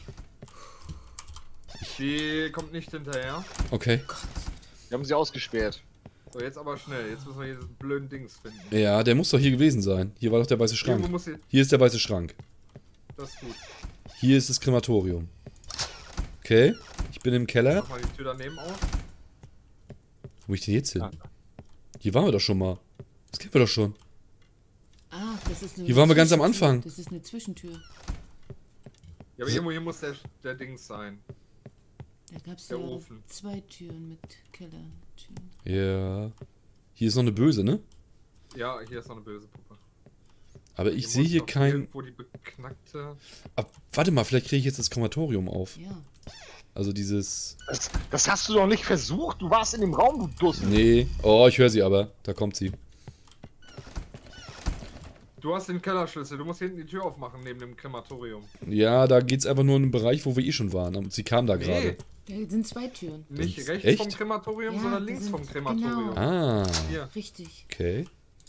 Die kommt nicht hinterher. Okay. Wir haben sie ausgesperrt. So, jetzt aber schnell. Jetzt müssen wir hier diesen blöden Dings finden. Ja, der muss doch hier gewesen sein. Hier war doch der weiße Irgendwo Schrank. muss hier. Hier ist der weiße Schrank. Das ist gut. Hier ist das Krematorium. Okay. Ich bin im Keller. Mach mal die Tür daneben auf. Wo bin ich denn jetzt hin? Hier waren wir doch schon mal. Das kennen wir doch schon. Ah, das ist eine Hier waren wir ganz am Zwischentür. Anfang. Das ist eine Zwischentür. Ja, aber irgendwo hier muss der Dings sein. Da gab es Der ja Ofen. 2 Türen mit Kellertüren. Ja. Hier ist noch eine böse, ne? Ja, hier ist noch eine böse Puppe. Aber ich Hier sehe muss hier doch kein... Irgendwo die beknackte. Ah, warte mal, vielleicht kriege ich jetzt das Krematorium auf. Ja. Also dieses... Das hast du doch nicht versucht. Du warst in dem Raum, du Dussel. Nee. Oh, ich höre sie aber. Da kommt sie. Du hast den Kellerschlüssel. Du musst hinten die Tür aufmachen neben dem Krematorium. Ja, da geht's einfach nur in den Bereich, wo wir eh schon waren. Und sie kam da gerade. Da sind 2 Türen. Nicht Ist rechts echt? vom Krematorium, Ja, sondern die links sind- vom Krematorium. genau. Ah, Hier. Richtig. okay.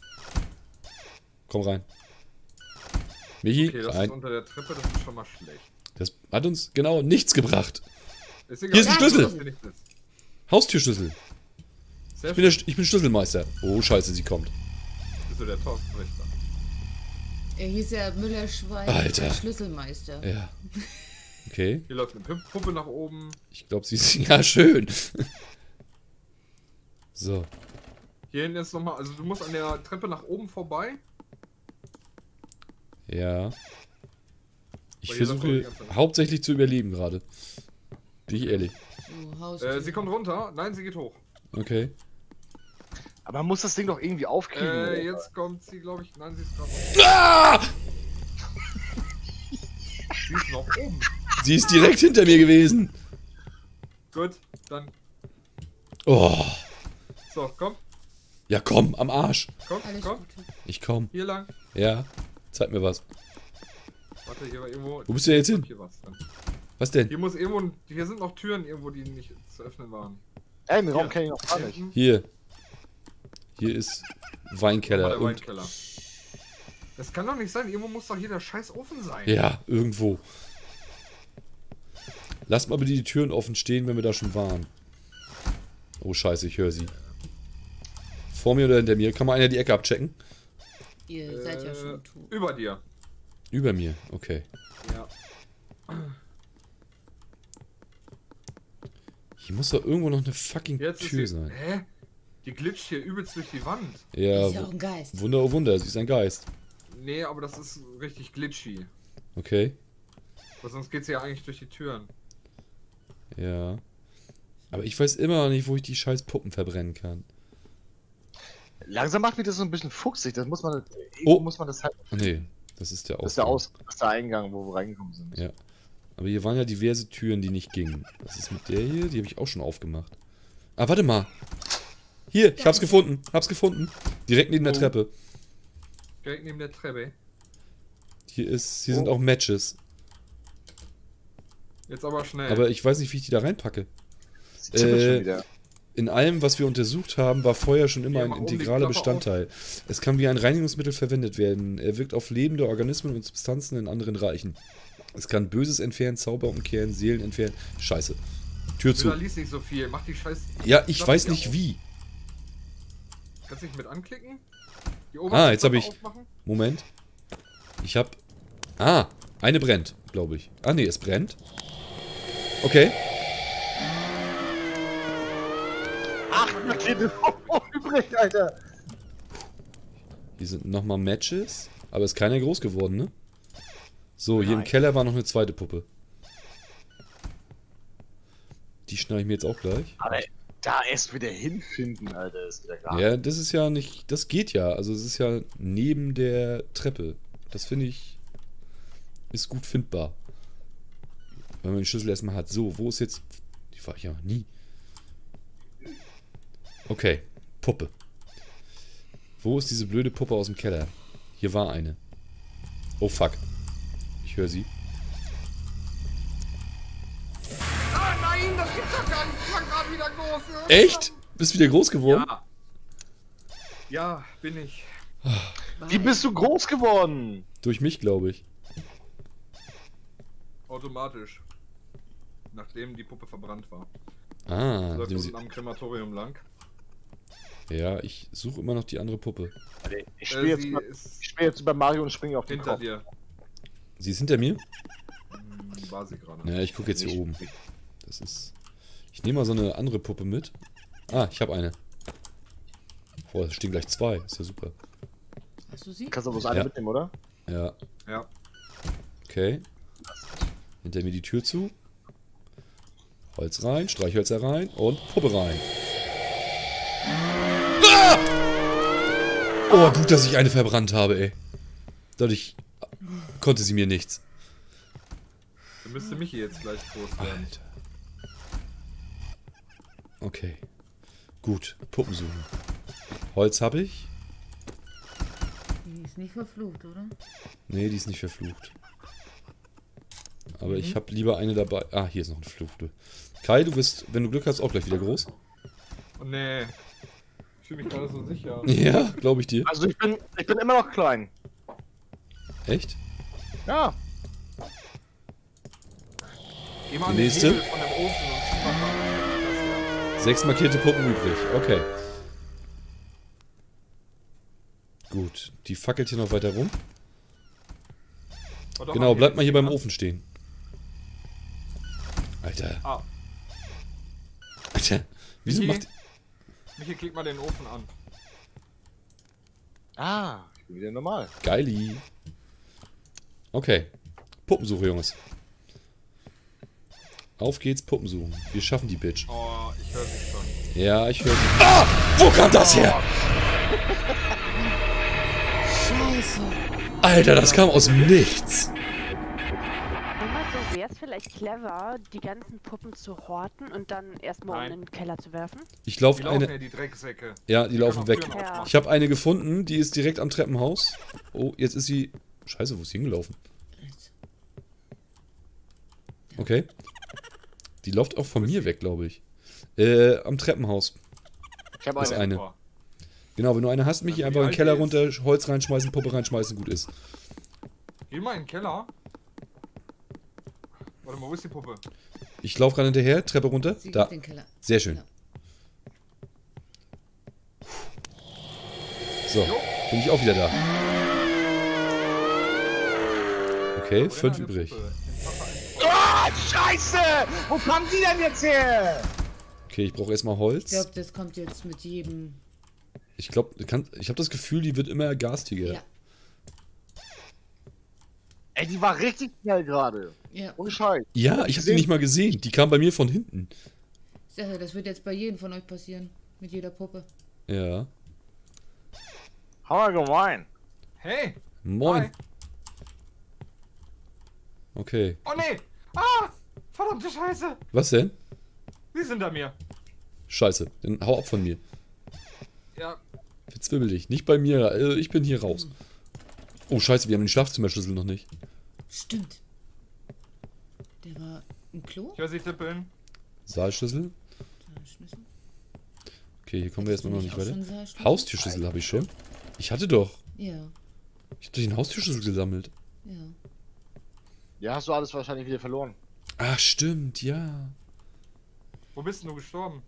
Komm rein. Michi, Okay, das ist rein. unter der Treppe, das ist schon mal schlecht. Das hat uns genau nichts gebracht. Ist egal. Hier ist ein Ja, Schlüssel. das hier nicht ist. Haustürschlüssel. Sehr Ich bin Schlüsselmeister. Oh, scheiße, sie kommt. Bist du der Torrichter? Er hieß ja Müller-Schwein, Alter. der Schlüsselmeister. Ja. Okay. Hier läuft eine Puppe nach oben. Ich glaube, sie ist... Ja, schön. So. Hier hinten ist nochmal, also du musst an der Treppe nach oben vorbei. Ja. Ich Weil hier läuft doch die versuche ganze Zeit. hauptsächlich zu überleben gerade. Bin ich ehrlich. So, Haustür. Sie kommt runter. Nein, sie geht hoch. Okay. Aber man muss das Ding doch irgendwie aufkriegen. Jetzt kommt sie, glaube ich. Nein, sie ist gerade. Ah! Sie ist noch oben. Sie ist direkt hinter mir gewesen. Gut, dann Oh. So, komm. Ja, komm, am Arsch. Komm, Alles komm. Gute. Ich komm. Hier lang. Ja, zeig mir was. Warte, hier war irgendwo. Wo bist du denn jetzt hin? Hier war's dann. Was denn? Hier muss irgendwo. Hier sind noch Türen irgendwo, die nicht zu öffnen waren. Ey, den Raum Hier. kenne ich noch gar nicht. Hinten Hier. Hier ist war Weinkeller. der Und Weinkeller. Das kann doch nicht sein. Irgendwo muss doch hier der scheiß Ofen sein. ja, irgendwo. Lasst mal bitte die Türen offen stehen, wenn wir da schon waren. Oh, scheiße, ich höre sie. Vor mir oder hinter mir? Kann mal einer die Ecke abchecken? Ihr seid ja schon tot. Über dir. Über mir, okay. Ja. Hier muss doch irgendwo noch eine fucking Jetzt Tür ist sie. sein. Hä? Die glitscht hier übelst durch die Wand. Ja, Ist ja auch ein Geist. Wunder, oh Wunder, sie ist ein Geist. Nee, aber das ist richtig glitchy. Okay, Weil sonst geht's ja eigentlich durch die Türen. ja. Aber ich weiß immer noch nicht, wo ich die scheiß Puppen verbrennen kann. Langsam macht mich das so ein bisschen fuchsig. Das muss man. Oh. Muss man das halt. Oh, nee, das ist der Das ist der Ausgang. Das ist der Eingang, wo wir reingekommen sind. Ja. Aber hier waren ja diverse Türen, die nicht gingen. Was ist mit der hier? Die habe ich auch schon aufgemacht. Ah, warte mal. Hier, ich hab's gefunden. Hab's gefunden. Direkt neben der Oh. Treppe. Direkt neben der Treppe. Hier sind auch Matches. Jetzt aber schnell. Aber ich weiß nicht, wie ich die da reinpacke. Sie zippelt schon wieder. In allem, was wir untersucht haben, war Feuer schon immer Ja, ein mach oben die integraler Klappe Bestandteil. Es kann wie ein Reinigungsmittel verwendet werden. Er wirkt auf lebende Organismen und Substanzen in anderen Reichen. Es kann Böses entfernen, Zauber umkehren, Seelen entfernen. Scheiße. Tür zu. Müller liest nicht so viel. Mach die scheiß. Ja, ich Klappe weiß hier nicht auf. wie. Kannst du nicht mit anklicken? Die Ah, jetzt hab Klappe ich- aufmachen? Moment. Ich hab... Ah, eine brennt, glaube ich. Ah, nee, es brennt. Okay. Ach, Maschine übrig, Alter. Hier sind nochmal Matches. Aber ist keiner groß geworden, ne? So, hier im Nein. Keller war noch eine zweite Puppe. Die schneide ich mir jetzt auch gleich. Aber da erst wieder hinfinden, Alter, ist wieder gar Ja, das ist ja nicht... Das geht ja. Also es ist ja neben der Treppe. Das finde ich... Ist gut findbar. Wenn man den Schlüssel erstmal hat. So, wo ist jetzt... Die war ich ja noch nie. Okay, Puppe. Wo ist diese blöde Puppe aus dem Keller? Hier war eine. Oh fuck. Ich höre sie. Ah nein, das gibt's doch gar nicht. Ich war gerade wieder groß. Echt? Bist wieder groß geworden? Ja. Ja, bin ich. Wie bist du groß geworden? Durch mich, glaube ich. Automatisch. Nachdem die Puppe verbrannt war. Ah, Läuft dem sie, unten am Krematorium lang. ja, ich suche immer noch die andere Puppe. Alter, ich spiele jetzt, Sie mal- ist ich spiel jetzt über Mario und springe auf den hinter Kopf. dir. Sie ist hinter mir? War sie gerade. Ja, ich gucke jetzt hier Nicht- oben. Das ist... Ich nehme mal so eine andere Puppe mit. Ah, ich habe eine. Boah, es stehen gleich zwei. Ist ja super. Hast du sie? Kannst du bloß eine Ja. mitnehmen, oder? Ja, Ja. okay. Hinter mir die Tür zu. Holz rein, Streichhölzer rein und Puppe rein. Ah! Oh, gut, dass ich eine verbrannt habe, ey. Dadurch konnte sie mir nichts. Dann müsste Michi jetzt gleich groß werden. Alter. Okay. Gut, Puppen suchen. Holz habe ich. Die ist nicht verflucht, oder? Nee, die ist nicht verflucht. Aber ich habe lieber eine dabei. Ah, hier ist noch eine Fluchte. Kai, du wirst, wenn du Glück hast, auch gleich wieder groß. Oh nee. Ich fühle mich gerade so sicher. Ja, glaube ich dir. Also ich bin immer noch klein. Echt? Ja. Geh mal an Die den nächste? Hebel von dem Ofen und zieh mal rein. Das 6 markierte Puppen übrig. Okay. Gut, die fackelt hier noch weiter rum. hier. Oder Genau, haben bleibt die- mal hier beim Ofen stehen. Alter. Ah, Alter. Wieso Michi? macht... Michi, klick mal den Ofen an. Ah, ich bin wieder normal. Geili. Okay. Puppensuche, Jungs. Auf geht's, Puppensuchen. Wir schaffen die Bitch. Oh, ich höre sie schon. Ja, ich höre sie. Ah! Wo kam das her? Scheiße. Alter, das kam aus dem Nichts. Immer so wäre es vielleicht clever, die ganzen Puppen zu horten und dann erstmal Nein. in den Keller zu werfen? Ich Die laufe laufen eine. ja, die Drecksäcke. Ja, die laufen weg. können auch Türen Ja. Ich habe eine gefunden, die ist direkt am Treppenhaus. Oh, jetzt ist sie. Scheiße, wo ist sie hingelaufen? Rechts. Okay. Die läuft auch von mir weg, glaube ich. Am Treppenhaus. Ich habe Das eine. eine. Boah. Genau, wenn du eine hast, Michi, Also einfach wie in den Keller alt die runter, Holz reinschmeißen, Puppe reinschmeißen, gut ist. Geh mal in den Keller. Warte mal, wo ist die Puppe? Ich laufe gerade hinterher, Treppe runter. Sie Da. geht in den Keller. Sehr schön. Ja. So, bin ich auch wieder da. Okay, Wo 5 denn eine übrig. Puppe? In Fach ein- Oh, Scheiße! Wo kommen die denn jetzt her? Okay, ich brauche erstmal Ich Holz. glaube, das kommt jetzt mit jedem. Ich glaube, ich habe das Gefühl, die wird immer garstiger. Ja. Ey, die war richtig schnell gerade. Ja. Ohne Scheiß. Ja, ich habe die nicht mal gesehen. Die kam bei mir von hinten. Ich sag ja, das wird jetzt bei jedem von euch passieren. Mit jeder Puppe. Ja. Hammer gemein. Hey! Moin. Hi. Okay. Oh nee! Ah! Verdammte Scheiße! Was denn? Die sind da mir. Scheiße. Dann hau ab von mir. Ja, Verzwirbel dich. Nicht bei mir. Ich bin hier raus. Oh, scheiße, wir haben den Schlafzimmerschlüssel noch nicht. Stimmt. Der war im Klo? ich höre sie tippeln. Saalschlüssel. Da, Schlüssel. Okay, hier kommen wir erstmal noch nicht Auch weiter. schon Saalschlüssel? Haustürschlüssel habe ich schon. Ich hatte doch. Ja. Ich habe doch den Haustürschlüssel gesammelt. Ja. Ja, hast du alles wahrscheinlich wieder verloren. Ach, stimmt, ja. Wo bist denn du gestorben?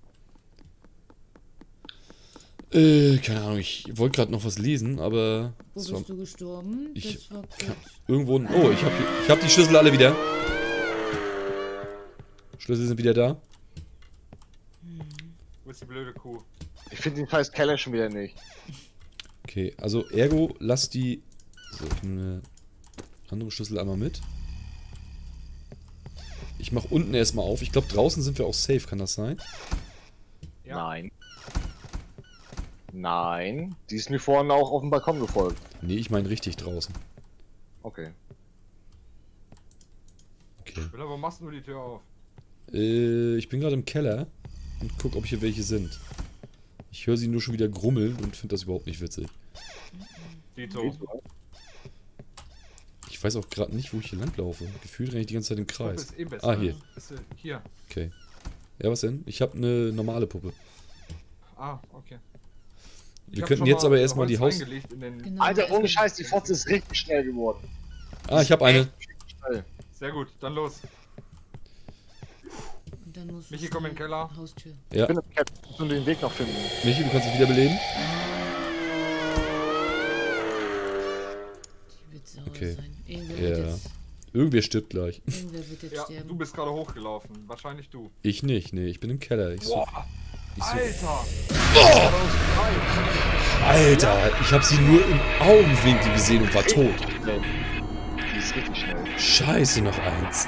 Keine Ahnung, ich wollte gerade noch was lesen, aber... Wo es war bist du gestorben? Ich- Das war kurz. Irgendwo... Oh, ich hab die Schlüssel alle wieder. Schlüssel sind wieder da. Wo ist die blöde Kuh? Ich finde den scheiß Keller schon wieder nicht. Okay, also ergo, lass die... So, ich nehme andere Schlüssel einmal mit. Ich mach unten erstmal auf. Ich glaube, draußen sind wir auch safe, kann das sein? Ja. Nein. Nein. Die ist mir vorhin auch auf dem Balkon gefolgt. Nee, ich meine richtig draußen. Okay. Okay. Will aber machst du nur die Tür auf? Ich bin gerade im Keller und guck, ob hier welche sind. Ich höre sie nur schon wieder grummeln und finde das überhaupt nicht witzig. Dito. Ich weiß auch gerade nicht, wo ich hier langlaufe. Gefühlt renne ich die ganze Zeit im Puppe Kreis. ist eh besser. Ah, hier. Ist, hier. Okay. Ja, was denn? Ich habe eine normale Puppe. Ah, okay. Wir hab könnten schon jetzt mal aber erstmal die Holz Haus... reingelegt in den... Genau, Alter, ohne erstmal- Scheiß, die Fotze ist richtig schnell geworden. Ah, ich habe eine. Schnell. Sehr gut, dann los. Und dann musst du Michi, komm in den schnell Keller. Haustür. Ja, Ich bin im Keller. Ich muss nur den Weg noch finden. Michi, du kannst dich wiederbeleben. Die wird sauer Okay. sein. Irgendwer Ja. wird jetzt, Irgendwer stirbt gleich. irgendwer wird jetzt Ja, sterben. du bist gerade hochgelaufen. Wahrscheinlich du. Ich nicht, nee, ich bin im Keller. Ich so, Boah, ich so, Alter! Alter, ich habe sie nur im Augenwinkel gesehen und war tot. Schnell. Die ist richtig schnell. Scheiße, noch eins.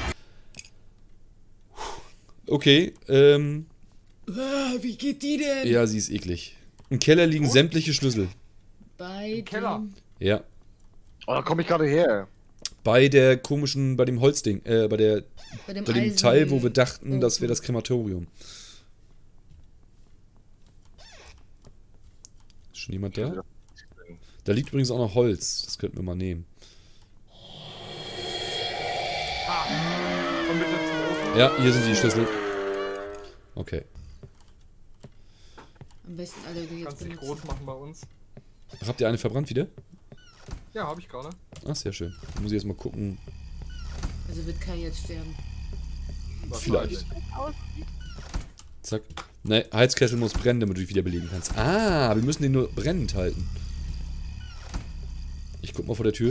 Okay, Wie geht die denn? ja, sie ist eklig. Im Keller liegen sämtliche Schlüssel. Bei Keller. dem... Ja. Oh, da komme ich gerade her. Bei der komischen, bei dem Holzding, bei dem Eisen- Teil, wo wir dachten, Oh, das wäre das Krematorium. Ist schon jemand da? Da liegt übrigens auch noch Holz. Das könnten wir mal nehmen. Komm bitte zum Ofen. Ja, hier sind die Schlüssel. Okay. Am besten alle jetzt Kannst dich benutzen. groß machen bei uns. Habt ihr eine verbrannt wieder? Ja, habe ich gerade. Ach, sehr schön. Dann muss ich erstmal gucken. Also wird Kai jetzt sterben. Vielleicht. Zack. Ne, Heizkessel muss brennen, damit du dich wiederbeleben kannst. Ah, wir müssen den nur brennend halten. Ich guck mal vor der Tür.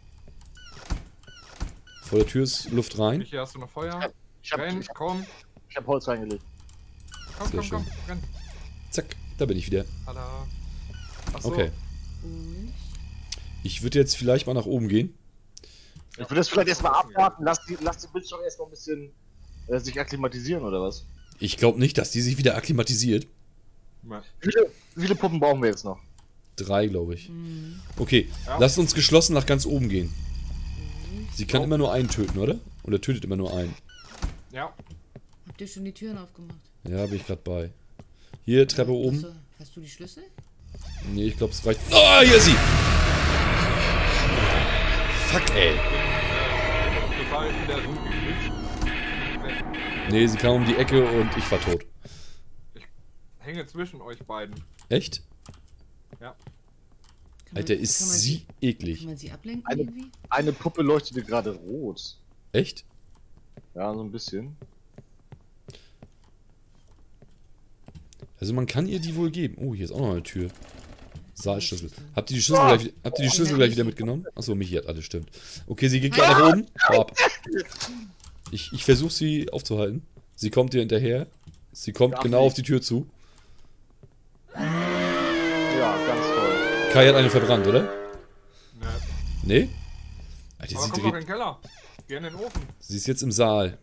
Vor der Tür ist Luft rein. Michi, hast du noch Feuer? Ich hab Komm. Holz reingelegt. Komm, Sehr komm, schön. komm. Renn. Zack, da bin ich wieder. Tada. Achso. Okay. Und... Ich würde jetzt vielleicht mal nach oben gehen. Ich würde das vielleicht erstmal abwarten. Lass die Bildschirm erstmal ein bisschen sich akklimatisieren oder was? Ich glaube nicht, dass die sich wieder akklimatisiert. Ja. Wie viele Puppen brauchen wir jetzt noch? 3, glaube ich. Mhm. Okay, Ja. lasst uns geschlossen nach ganz oben gehen. Sie kann So. immer nur einen töten, oder? Und er tötet immer nur einen. Ja. Habt ihr schon die Türen aufgemacht? Ja, bin ich gerade bei. Hier, Treppe oben. Hast du die Schlüssel? Nee, ich glaube, es reicht. Oh, hier ist sie! Fuck, ey. Total in der Room geglitscht. Nee, sie kam um die Ecke und ich war tot. Ich hänge zwischen euch beiden. Echt? Ja. Alter, ist sie eklig. Kann man sie ablenken Eine- irgendwie? Eine Puppe leuchtete gerade rot. Echt? Ja, so ein bisschen. Also man kann ihr die wohl geben. Oh, hier ist auch noch eine Tür. Saalschlüssel. Habt ihr die Schlüssel gleich wieder mitgenommen? Achso, Michi hat alles, stimmt. Okay, sie geht gerade nach oben. Hau ab. Ich versuche sie aufzuhalten. Sie kommt dir hinterher. Sie kommt genau auf die Tür zu. Ja, ganz toll. Kai hat eine verbrannt, oder? Ne. Nee? Alter, Aber sie komm doch in dreht. den Keller. Geh in den Ofen. Sie ist jetzt im Saal.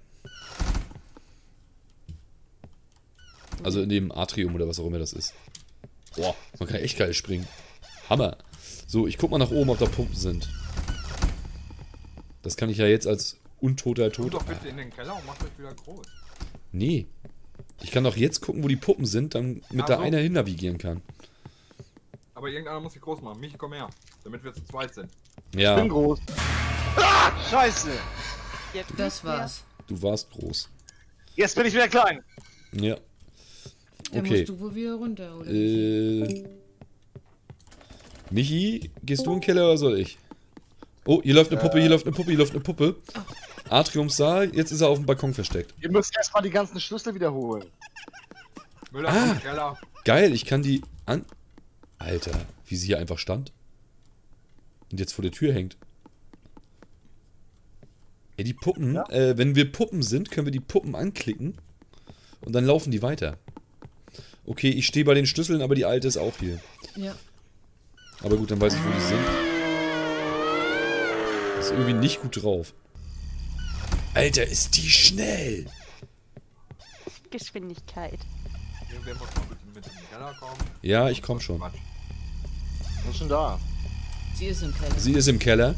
Also in dem Atrium oder was auch immer das ist. Boah, man kann echt geil springen. Hammer. So, ich guck mal nach oben, ob da Pumpen sind. Das kann ich ja jetzt als untoter Tut Tod. doch bitte in den Keller und macht euch wieder groß. Nee. Ich kann doch jetzt gucken, wo die Puppen sind, damit da so. einer hin navigieren kann. Aber irgendeiner muss sie groß machen. Michi, komm her. Damit wir zu zweit sind. Ich bin Ja, groß. Ah, scheiße. Jetzt Das nicht mehr. war's. du warst groß. Jetzt bin ich wieder klein. Ja. Dann Okay. musst du wohl wieder runter, oder? wie? Michi, gehst du in den Keller oder soll ich? Oh, hier läuft eine Puppe, hier läuft eine Puppe, hier läuft eine Puppe. Atriumssaal, jetzt ist er auf dem Balkon versteckt. Ihr müsst erstmal die ganzen Schlüssel wiederholen. Müller Ah. im Keller. Geil, ich kann die an... Alter, wie sie hier einfach stand. Und jetzt vor der Tür hängt. Ey, die Puppen, wenn wir Puppen sind, können wir die Puppen anklicken. Und dann laufen die weiter. Okay, ich stehe bei den Schlüsseln, aber die alte ist auch hier. Ja. Aber gut, dann weiß ich, wo die sind. Ist irgendwie nicht gut drauf. Alter, ist die schnell! Geschwindigkeit. Irgendwer muss mal bitte mit in den Keller kommen. Ja, ich komm schon. Quatsch. Ich bin schon da. Sie ist im Keller. Sie ist im Keller.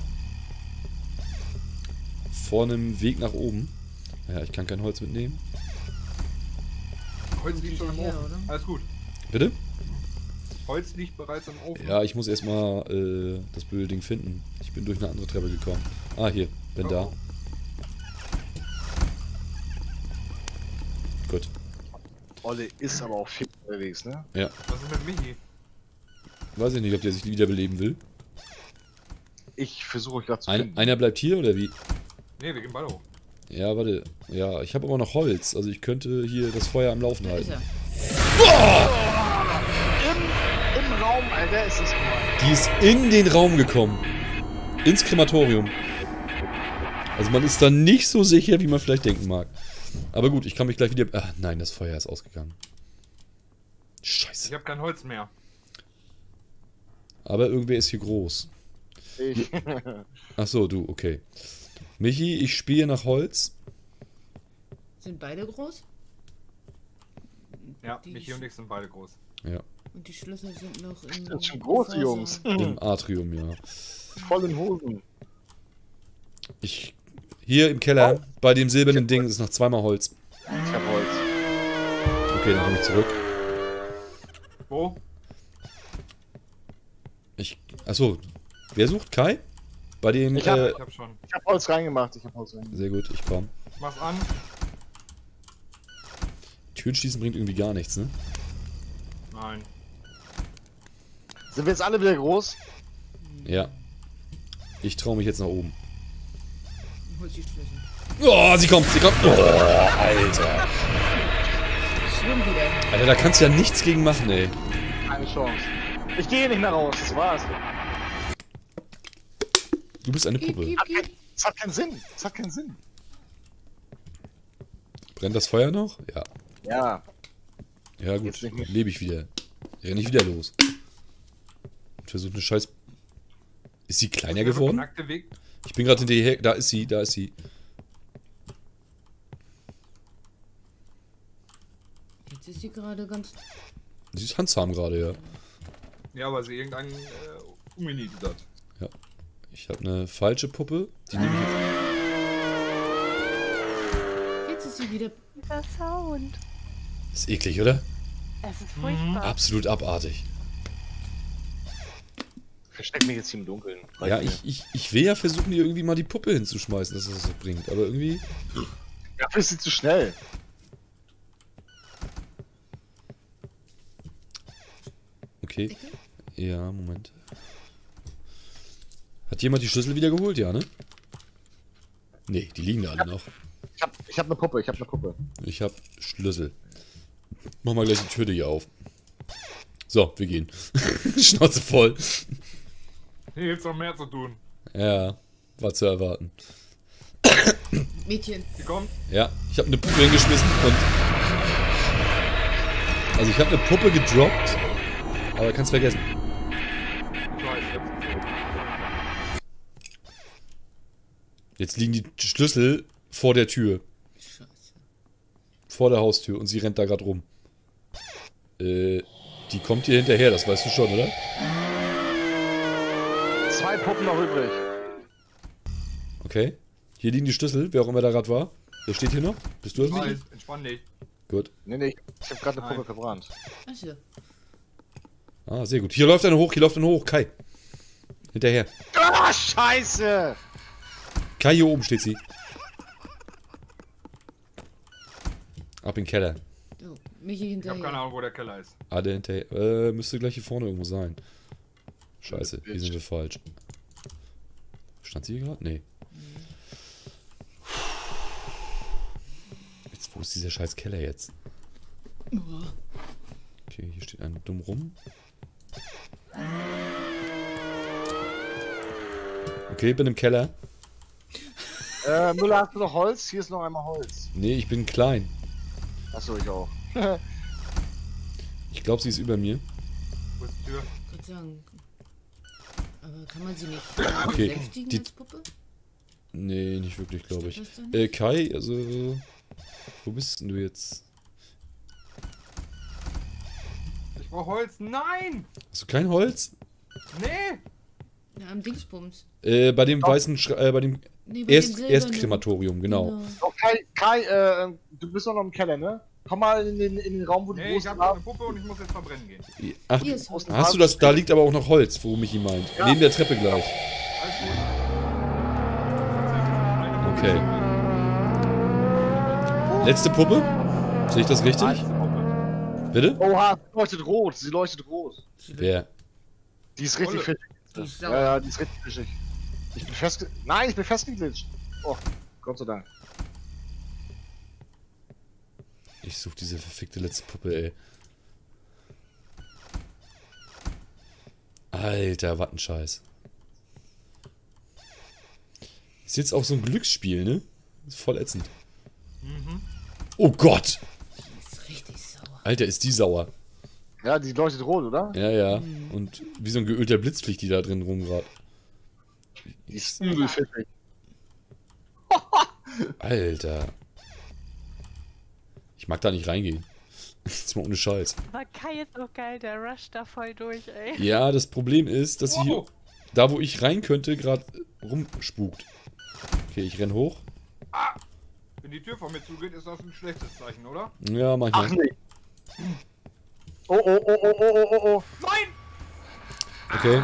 Vor einem Weg nach oben. Ja, ich kann kein Holz mitnehmen. Holz liegt schon im hinterher, Ofen. oder? Alles gut. Bitte? Holz liegt bereits im Ofen. Ja, ich muss erstmal das blöde Ding finden. Ich bin durch eine andere Treppe gekommen. Ah, hier. Bin da. Oh. Gut. Olle ist aber auch viel unterwegs, ne? Ja. Was ist mit Michi? Weiß ich nicht, ob der sich wiederbeleben will. Ich versuche euch gerade zu finden. Einer bleibt hier oder wie? Ne, wir gehen beide hoch. Ja, warte. Ja, ich habe aber noch Holz. Also ich könnte hier das Feuer am Laufen Da ist halten. er. Im Raum, Alter, ist das gemein. Die ist in den Raum gekommen. Ins Krematorium. Also man ist da nicht so sicher, wie man vielleicht denken mag. Aber gut, ich kann mich gleich wieder... Ach nein, das Feuer ist ausgegangen. Ich Scheiße. habe kein Holz mehr. Aber irgendwer ist hier groß. Ich. Ach so, du, okay. Michi, ich spiele nach Holz. Sind beide groß? Ja, Die Michi und ich sind beide groß. Ja, Und die Schlüssel sind noch im. Das sind schon große Vorsaal. Jungs. im Atrium, ja. Voll in Hosen. Hier im Keller, bei dem silbernen Ding, ist noch zweimal Holz. Ich hab Holz. Okay, dann komme ich zurück. Wo? Achso, wer sucht? Kai? Bei dem... Ich hab- Ich hab schon. Ich hab Holz reingemacht. sehr gut, ich komme. Mach's an. Türen schließen bringt irgendwie gar nichts, ne? Nein. Sind wir jetzt alle wieder groß? Ja. Ich traue mich jetzt nach oben. Holst die Schlüssel. Oh, sie kommt! Oh, Alter. Schon wieder. Alter, da kannst du ja nichts gegen machen, ey. Keine Chance. Ich gehe nicht mehr raus, das war's. Du bist eine Gib, Puppe. gib, gib. Es hat keinen Sinn. Es hat keinen Sinn. Brennt das Feuer noch? Ja. Ja. Ja, gut. Jetzt nicht mehr. Lebe ich wieder. Renn ich wieder los. Versuch eine Scheiß... Ist sie kleiner geworden? Nackte Weg. Ich bin gerade hinterher. Da ist sie, da ist sie. Jetzt ist sie gerade ganz. Sie ist handsam gerade, ja. Ja, weil sie irgendeinen umgenietet hat. Ich habe eine falsche Puppe. Die nehme ich jetzt. wieder. Dieser Sound. Ist eklig, oder? Es ist furchtbar. Absolut abartig. Versteck mich jetzt hier im Dunkeln. Ja, Reicht ich will ja versuchen, hier irgendwie mal die Puppe hinzuschmeißen, dass das was bringt. Aber irgendwie... mir. Dafür ist sie zu schnell. Okay. Ja, Moment. Hat jemand die Schlüssel wieder geholt? Ja, ne? Nee, die liegen da alle noch. Ich hab eine Puppe, Ich hab Schlüssel. Mach mal gleich die Tür hier auf. So, wir gehen. Schnauze voll. Hier gibt's noch mehr zu tun. Ja, war zu erwarten. Mädchen. Die kommt. Ja, ich habe eine Puppe hingeschmissen und... Also ich habe eine Puppe gedroppt, aber kannst vergessen. Ich weiß, jetzt. Jetzt liegen die Schlüssel vor der Tür. Scheiße. Vor der Haustür und sie rennt da gerade rum. Die kommt hier hinterher, das weißt du schon, oder? 2 Puppen noch übrig. Okay. Hier liegen die Schlüssel, wer auch immer da gerade war. Wer steht hier noch? Bist du das, Michi? Weiß, entspann dich. Gut. Nee, ich hab gerade eine Nein. Puppe verbrannt. Achso. Ah, sehr gut. Hier läuft eine hoch, Kai. Hinterher. Ah, scheiße! Kai, hier oben steht sie. Ab in den Keller. So, Michi Ich hab keine hinterher. Ahnung, wo der Keller ist. Alle hinterher. Müsste gleich hier vorne irgendwo sein. Scheiße, hier sind wir falsch. Stand sie hier gerade? Nee. Jetzt, wo ist dieser scheiß Keller jetzt? Okay, hier steht einer dumm rum. Okay, bin im Keller. Müller, hast du noch Holz? Hier ist noch einmal Holz. Nee, ich bin klein. Achso, ich auch. Ich glaube, sie ist über mir. Wo ist die Tür? Ich würde sagen. Aber kann man sie nicht Okay, besänftigen die- als Puppe? Nee, nicht wirklich, glaube ich. Steht das da nicht? Kai, also... Wo bist denn du jetzt? Ich brauch Holz. Nein! Hast du kein Holz? Nee! Ja, am Dingsbums. Bei dem weißen bei dem Nee, bei dem silbernen. Erstkrematorium, genau. Oh, Kai, du bist doch noch im Keller, ne? Komm mal in den Raum, wo du Nee, ich groß hab noch eine Puppe und ich muss jetzt verbrennen gehen. Ach, Hier ist Holz. hast du das? Da liegt aber auch noch Holz, wo Michi meint. Ja. Neben der Treppe gleich. Alles gut. Eine Puppe. Okay. Letzte Puppe? Sehe ich das richtig? Letzte Puppe. Bitte? Oha, sie leuchtet rot. Wer? Die ist richtig Olle. fischig. Die ist Ja, sauer. ja, die ist richtig fischig. Ich bin festgeglitscht. Oh, Gott sei Dank. Ich suche diese verfickte letzte Puppe, ey. Alter, was ein Scheiß. Ist jetzt auch so ein Glücksspiel, ne? Ist voll ätzend. Oh Gott! Die ist richtig sauer. Alter, ist die sauer. Ja, die leuchtet rot, oder? Ja, ja. Und wie so ein geölter Blitz fliegt die da drin rum gerade. Die ist übel fischig. Alter. Ich mag da nicht reingehen. Jetzt mal ohne Scheiß. Aber Kai ist auch geil, der rusht da voll durch, ey. Ja, das Problem ist, dass sie hier, Wow. da wo ich rein könnte, gerade rumspukt. Okay, ich renn hoch. Wenn die Tür vor mir zugeht, ist das ein schlechtes Zeichen, oder? Ja, mach Ach ich. nee. Oh. Nein! Okay.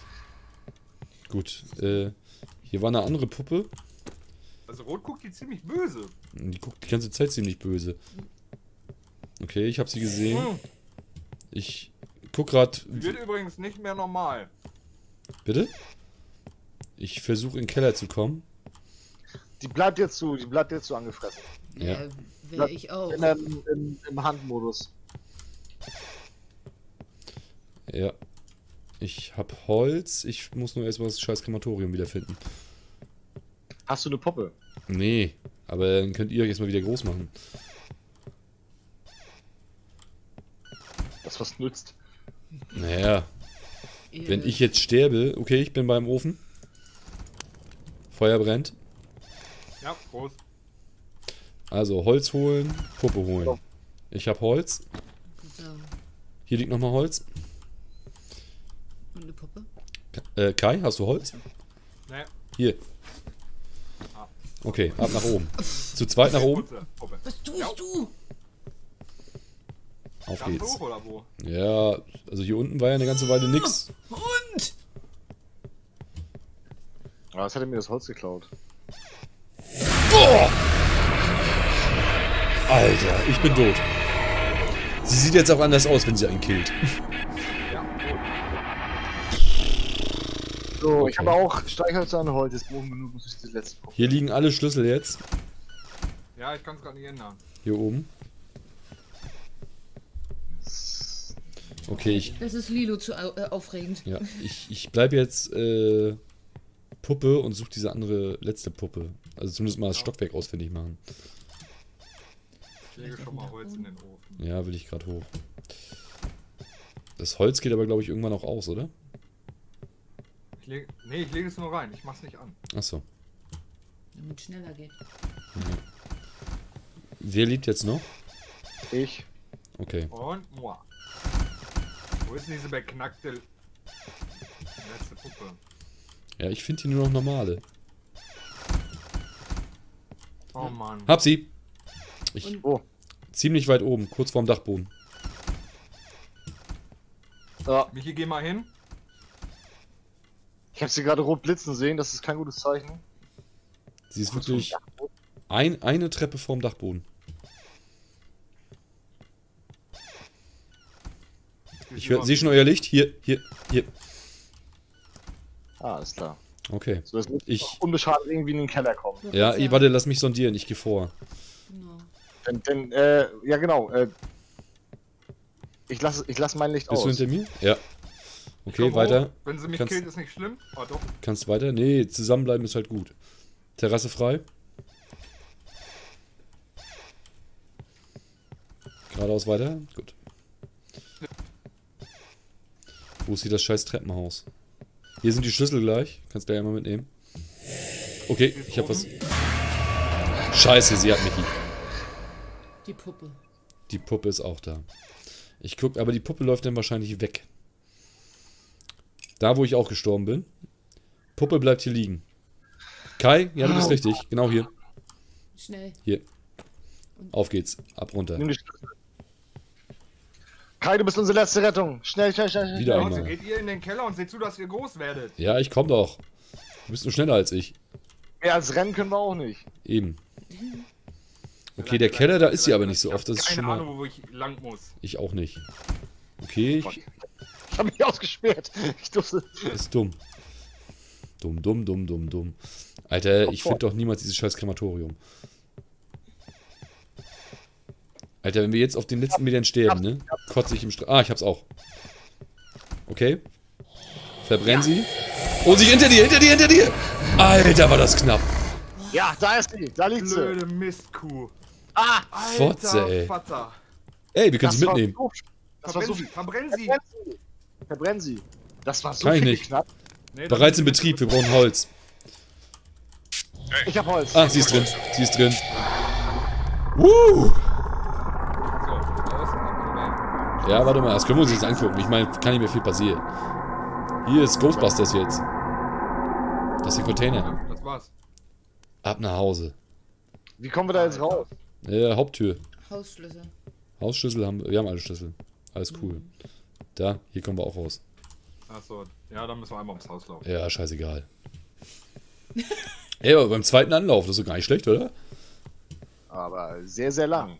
Gut. Hier war eine andere Puppe. Also rot guckt die ziemlich böse. Die guckt die ganze Zeit ziemlich böse. Okay, ich habe sie gesehen. Ich guck gerade. Die wird übrigens nicht mehr normal. Bitte? Ich versuche in den Keller zu kommen. Die bleibt jetzt so angefressen. Ja. Wäre ich auch. Im Handmodus. Ja. Ich hab Holz. Ich muss nur erstmal das scheiß Krematorium wiederfinden. Hast du eine Puppe? Nee, aber dann könnt ihr euch erstmal wieder groß machen. Das was nützt. Naja, wenn ich jetzt sterbe. Okay, ich bin beim Ofen. Feuer brennt. Ja, groß. Also Holz holen, Puppe holen. Ich hab Holz. Hier liegt nochmal Holz. Und eine Puppe? Kai, hast du Holz? Nee. Hier. Okay, ab nach oben. Zu zweit nach oben. Putze, Puppe. Was? tust du? Auf Ganz geht's. hoch oder wo? Ja, also hier unten war ja eine ganze Weile nix. Und? Aber was hat er mir das Holz geklaut? Alter, ich bin tot. Sie sieht jetzt auch anders aus, wenn sie einen killt. Ja, gut. So, Okay. ich habe auch Streichholz an Holz. Jetzt brauchen wir nur bis das letzte Punkt. Hier liegen alle Schlüssel jetzt. Ja, ich kann es gerade nicht ändern. Hier oben. Okay, Das ist Lilo zu aufregend. ich bleib jetzt Puppe und suche diese andere letzte Puppe. Also zumindest mal das Stockwerk ausfindig machen. Ich lege schon mal Holz in den Ofen. Ja, will ich gerade hoch. Das Holz geht aber, glaube ich, irgendwann auch aus, oder? Ich lege es nur rein. Ich mach's nicht an. Achso. Damit es schneller geht. Wer lebt jetzt noch? Ich. Okay. Und moi. Wo ist denn diese beknackte letzte Puppe? Ja, ich finde hier nur noch normale. Oh Mann. Hab sie! Oh. Ziemlich weit oben, kurz vorm Dachboden. Ja, Michi, geh mal hin. ich habe sie gerade rot blitzen sehen. Das ist kein gutes Zeichen. Sie ist wirklich eine Treppe vorm Dachboden. Ich sehe schon euer Licht. Hier. Ah, alles klar. Okay. So, das wird Ich- unbeschadet irgendwie in den Keller kommen. Ja, warte, lass mich sondieren. Ich gehe vor. Genau. Ja genau. Ich lass mein Licht Bist du aus. hinter mir? Ja. Ich Okay, komm weiter. hoch. Wenn sie mich Kannst- killt, ist nicht schlimm. Oh doch. Kannst weiter? Nee, zusammenbleiben ist halt gut. Terrasse frei. Geradeaus weiter. Gut. Wo ist hier das scheiß Treppenhaus? Hier sind die Schlüssel gleich. Kannst du gleich einmal mitnehmen. Okay, ich hab was. Scheiße, sie hat Michi. Die Puppe. Die Puppe ist auch da. Ich guck, aber die Puppe läuft dann wahrscheinlich weg. Da, wo ich auch gestorben bin. Puppe bleibt hier liegen. Kai, ja, du bist richtig. Genau hier. Schnell. Hier. Auf geht's. Ab runter. Nimm die Schlüssel. Kai, du bist unsere letzte Rettung. Schnell. Wieder Also einmal. geht ihr in den Keller und seht zu, dass ihr groß werdet. Ja, ich komm doch. Du bist nur schneller als ich. Mehr als rennen können wir auch nicht. Eben. Okay, der Keller, da ist sie aber nicht so oft. Das ist Keine schon mal. Ahnung, wo ich lang muss. Ich auch nicht. Okay, Ich habe mich ausgesperrt. Ich durfte. ist dumm. Dumm. Alter, ich finde doch niemals dieses scheiß Krematorium. Alter, wenn wir jetzt auf den letzten Metern sterben, ne? Kotze ich im Strahl. Ah, ich hab's auch. Okay. Verbrenn sie. Oh, sie hinter dir! Alter, war das knapp. Ja, da ist sie. Da liegt sie. Blöde Mistkuh. Ah! Alter Fotze, ey. Vater. Ey, wir können sie mitnehmen. Das war so viel. Verbrenn sie. Verbrennen sie. Das war so Kann ich viel nicht. knapp. Nee, Bereits in Betrieb, wir brauchen Holz. Ich hab Holz. Ah, sie ist drin. So, draußen. Ja, warte mal, das können wir uns jetzt angucken. Ich meine, kann nicht mehr viel passieren. Hier ist Ghostbusters jetzt. Das ist die Container. Das war's. Ab nach Hause. Wie kommen wir da jetzt raus? Haupttür. Hausschlüssel. Hausschlüssel haben wir haben alle Schlüssel. Alles cool. Da, hier kommen wir auch raus. Achso, ja, dann müssen wir einmal ums Haus laufen. Ja, scheißegal. Ey, aber beim zweiten Anlauf, das ist doch gar nicht schlecht, oder? Aber sehr, sehr lang.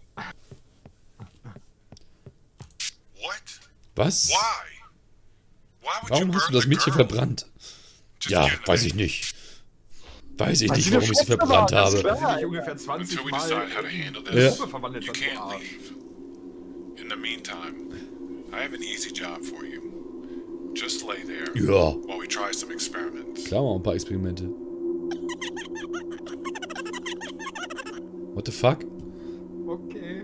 What? Was? Why? Why would you Warum hast du burn das the Mädchen girl? verbrannt? Just Ja, kidding. weiß ich nicht. Weiß ich Weil nicht, sie warum eine ich sie Schwester verbrannt war, das ist habe. klar. Sich ungefähr 20 Until we Mal decide how to handle in Ja. this, Puppe verwandelt you hat. can't Ah, leave. In the meantime, I have an easy job for you. Just lay there Ja, while we try some experiments. klar, mal ein paar Experimente. What the fuck? Okay.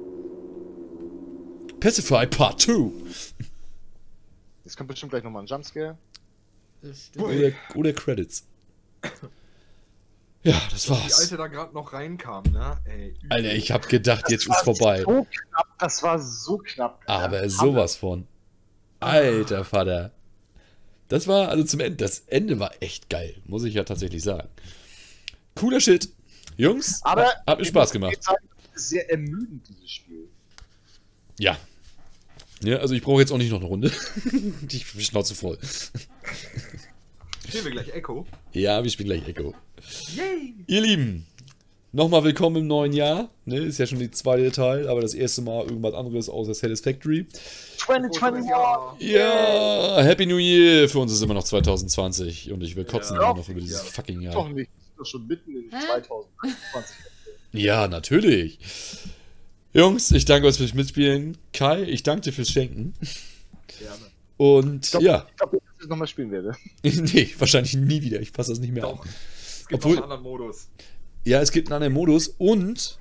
Pacify Part 2. Jetzt kommt bestimmt gleich nochmal ein Jumpscare. Bestimmt. Oder Credits. Ja, das Die war's. Alte da gerade noch reinkam, ne? Ey, Alter, ich hab gedacht, jetzt ist vorbei. So knapp, das war so knapp. Aber sowas von. Alter Vater. Das war, also zum Ende, das Ende war echt geil, muss ich ja tatsächlich sagen. Cooler Shit. Jungs, Aber hat mir Spaß gemacht. sehr ermüdend, dieses Spiel. Ja. Ja, also ich brauche jetzt auch nicht noch eine Runde. Ich bin Schnauze voll. Spielen wir gleich Echo. Ja, wir spielen gleich Echo. Yay! Ihr Lieben, nochmal willkommen im neuen Jahr. Ne, ist ja schon die zweite Teil, aber das erste Mal irgendwas anderes außer Satisfactory. 2021! Ja, Happy New Year! Für uns ist immer noch 2020 und ich will kotzen Ja. immer noch über dieses fucking Doch Jahr. nicht. Das ist doch schon mitten in 2021. Ja, natürlich. Jungs, ich danke euch fürs Mitspielen. Kai, ich danke dir fürs Schenken. Gerne. Und ja, Ich glaube, dass ich das nochmal spielen werde. nee, wahrscheinlich nie wieder. Ich fasse das nicht mehr Doch. an. Es gibt Obwohl- noch einen anderen Modus. Ja, es gibt einen anderen Modus und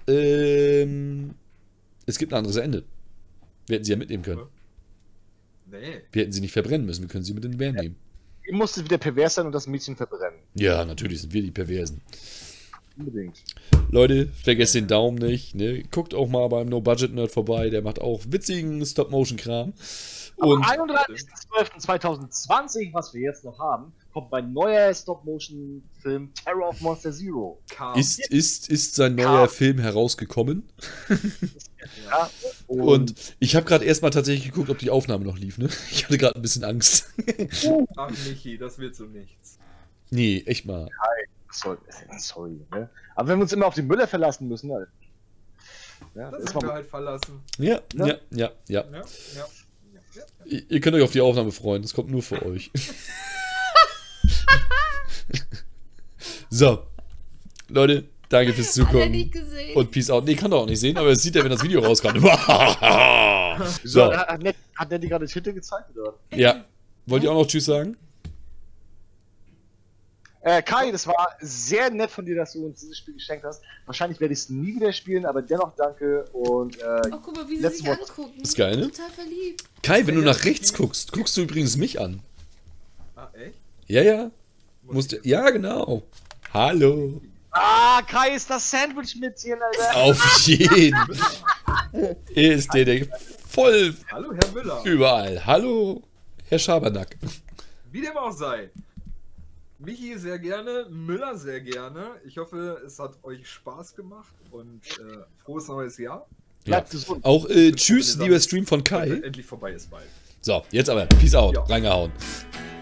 es gibt ein anderes Ende. Wir hätten sie ja mitnehmen können. Nee. Wir hätten sie nicht verbrennen müssen. Wir können sie mit in den Bären nehmen. Ich musste wieder pervers sein und das Mädchen verbrennen. Ja, natürlich sind wir die Perversen. Unbedingt. Leute, vergesst den Daumen nicht. Ne? Guckt auch mal beim No Budget Nerd vorbei. Der macht auch witzigen Stop-Motion-Kram. Und Am 31.12.2020, was wir jetzt noch haben, kommt mein neuer Stop-Motion-Film Terror of Monster Zero. Kam. ist sein neuer Film herausgekommen. Ja, Und ich habe gerade erstmal tatsächlich geguckt, ob die Aufnahme noch lief. Ne? Ich hatte gerade ein bisschen Angst. Ach, Michi, das wird so nichts. Nee, echt mal. sorry, ne? Aber wenn wir uns immer auf den Müller verlassen müssen, halt. Ja, Das ist müssen wir mal halt verlassen. Ja, Ne? ja. Ja, ja. Ihr könnt euch auf die Aufnahme freuen. Das kommt nur für euch. So. Leute, danke fürs Hat er Zugucken. nicht gesehen. Und Peace out. Nee, kann er auch nicht sehen, aber es sieht er, wenn das Video rauskommt. So. Hat der die gerade Titel gezeigt, oder? Ja. Wollt ihr auch noch Tschüss sagen? Kai, das war sehr nett von dir, dass du uns dieses Spiel geschenkt hast. Wahrscheinlich werde ich es nie wieder spielen, aber dennoch danke und Oh, guck mal, wie sie letztes sich Wort. angucken. Ist geil, ne? Total verliebt. Kai, wenn du nach rechts guckst, guckst du übrigens mich an. Ah, echt? Ja, ja. Ja, genau. Hallo. Kai ist das Sandwich-Mädchen, Alter. Auf jeden. Er ist der voll Hallo, Herr Müller. überall. Hallo, Herr Schabernack. Wie dem auch sei. Michi sehr gerne, Müller sehr gerne. Ich hoffe, es hat euch Spaß gemacht und frohes neues Jahr. Ja. Bleibt gesund. Auch tschüss, lieber Stream von Weil Kai. endlich vorbei ist bald. So, jetzt aber. Peace out. Ja. Reingehauen.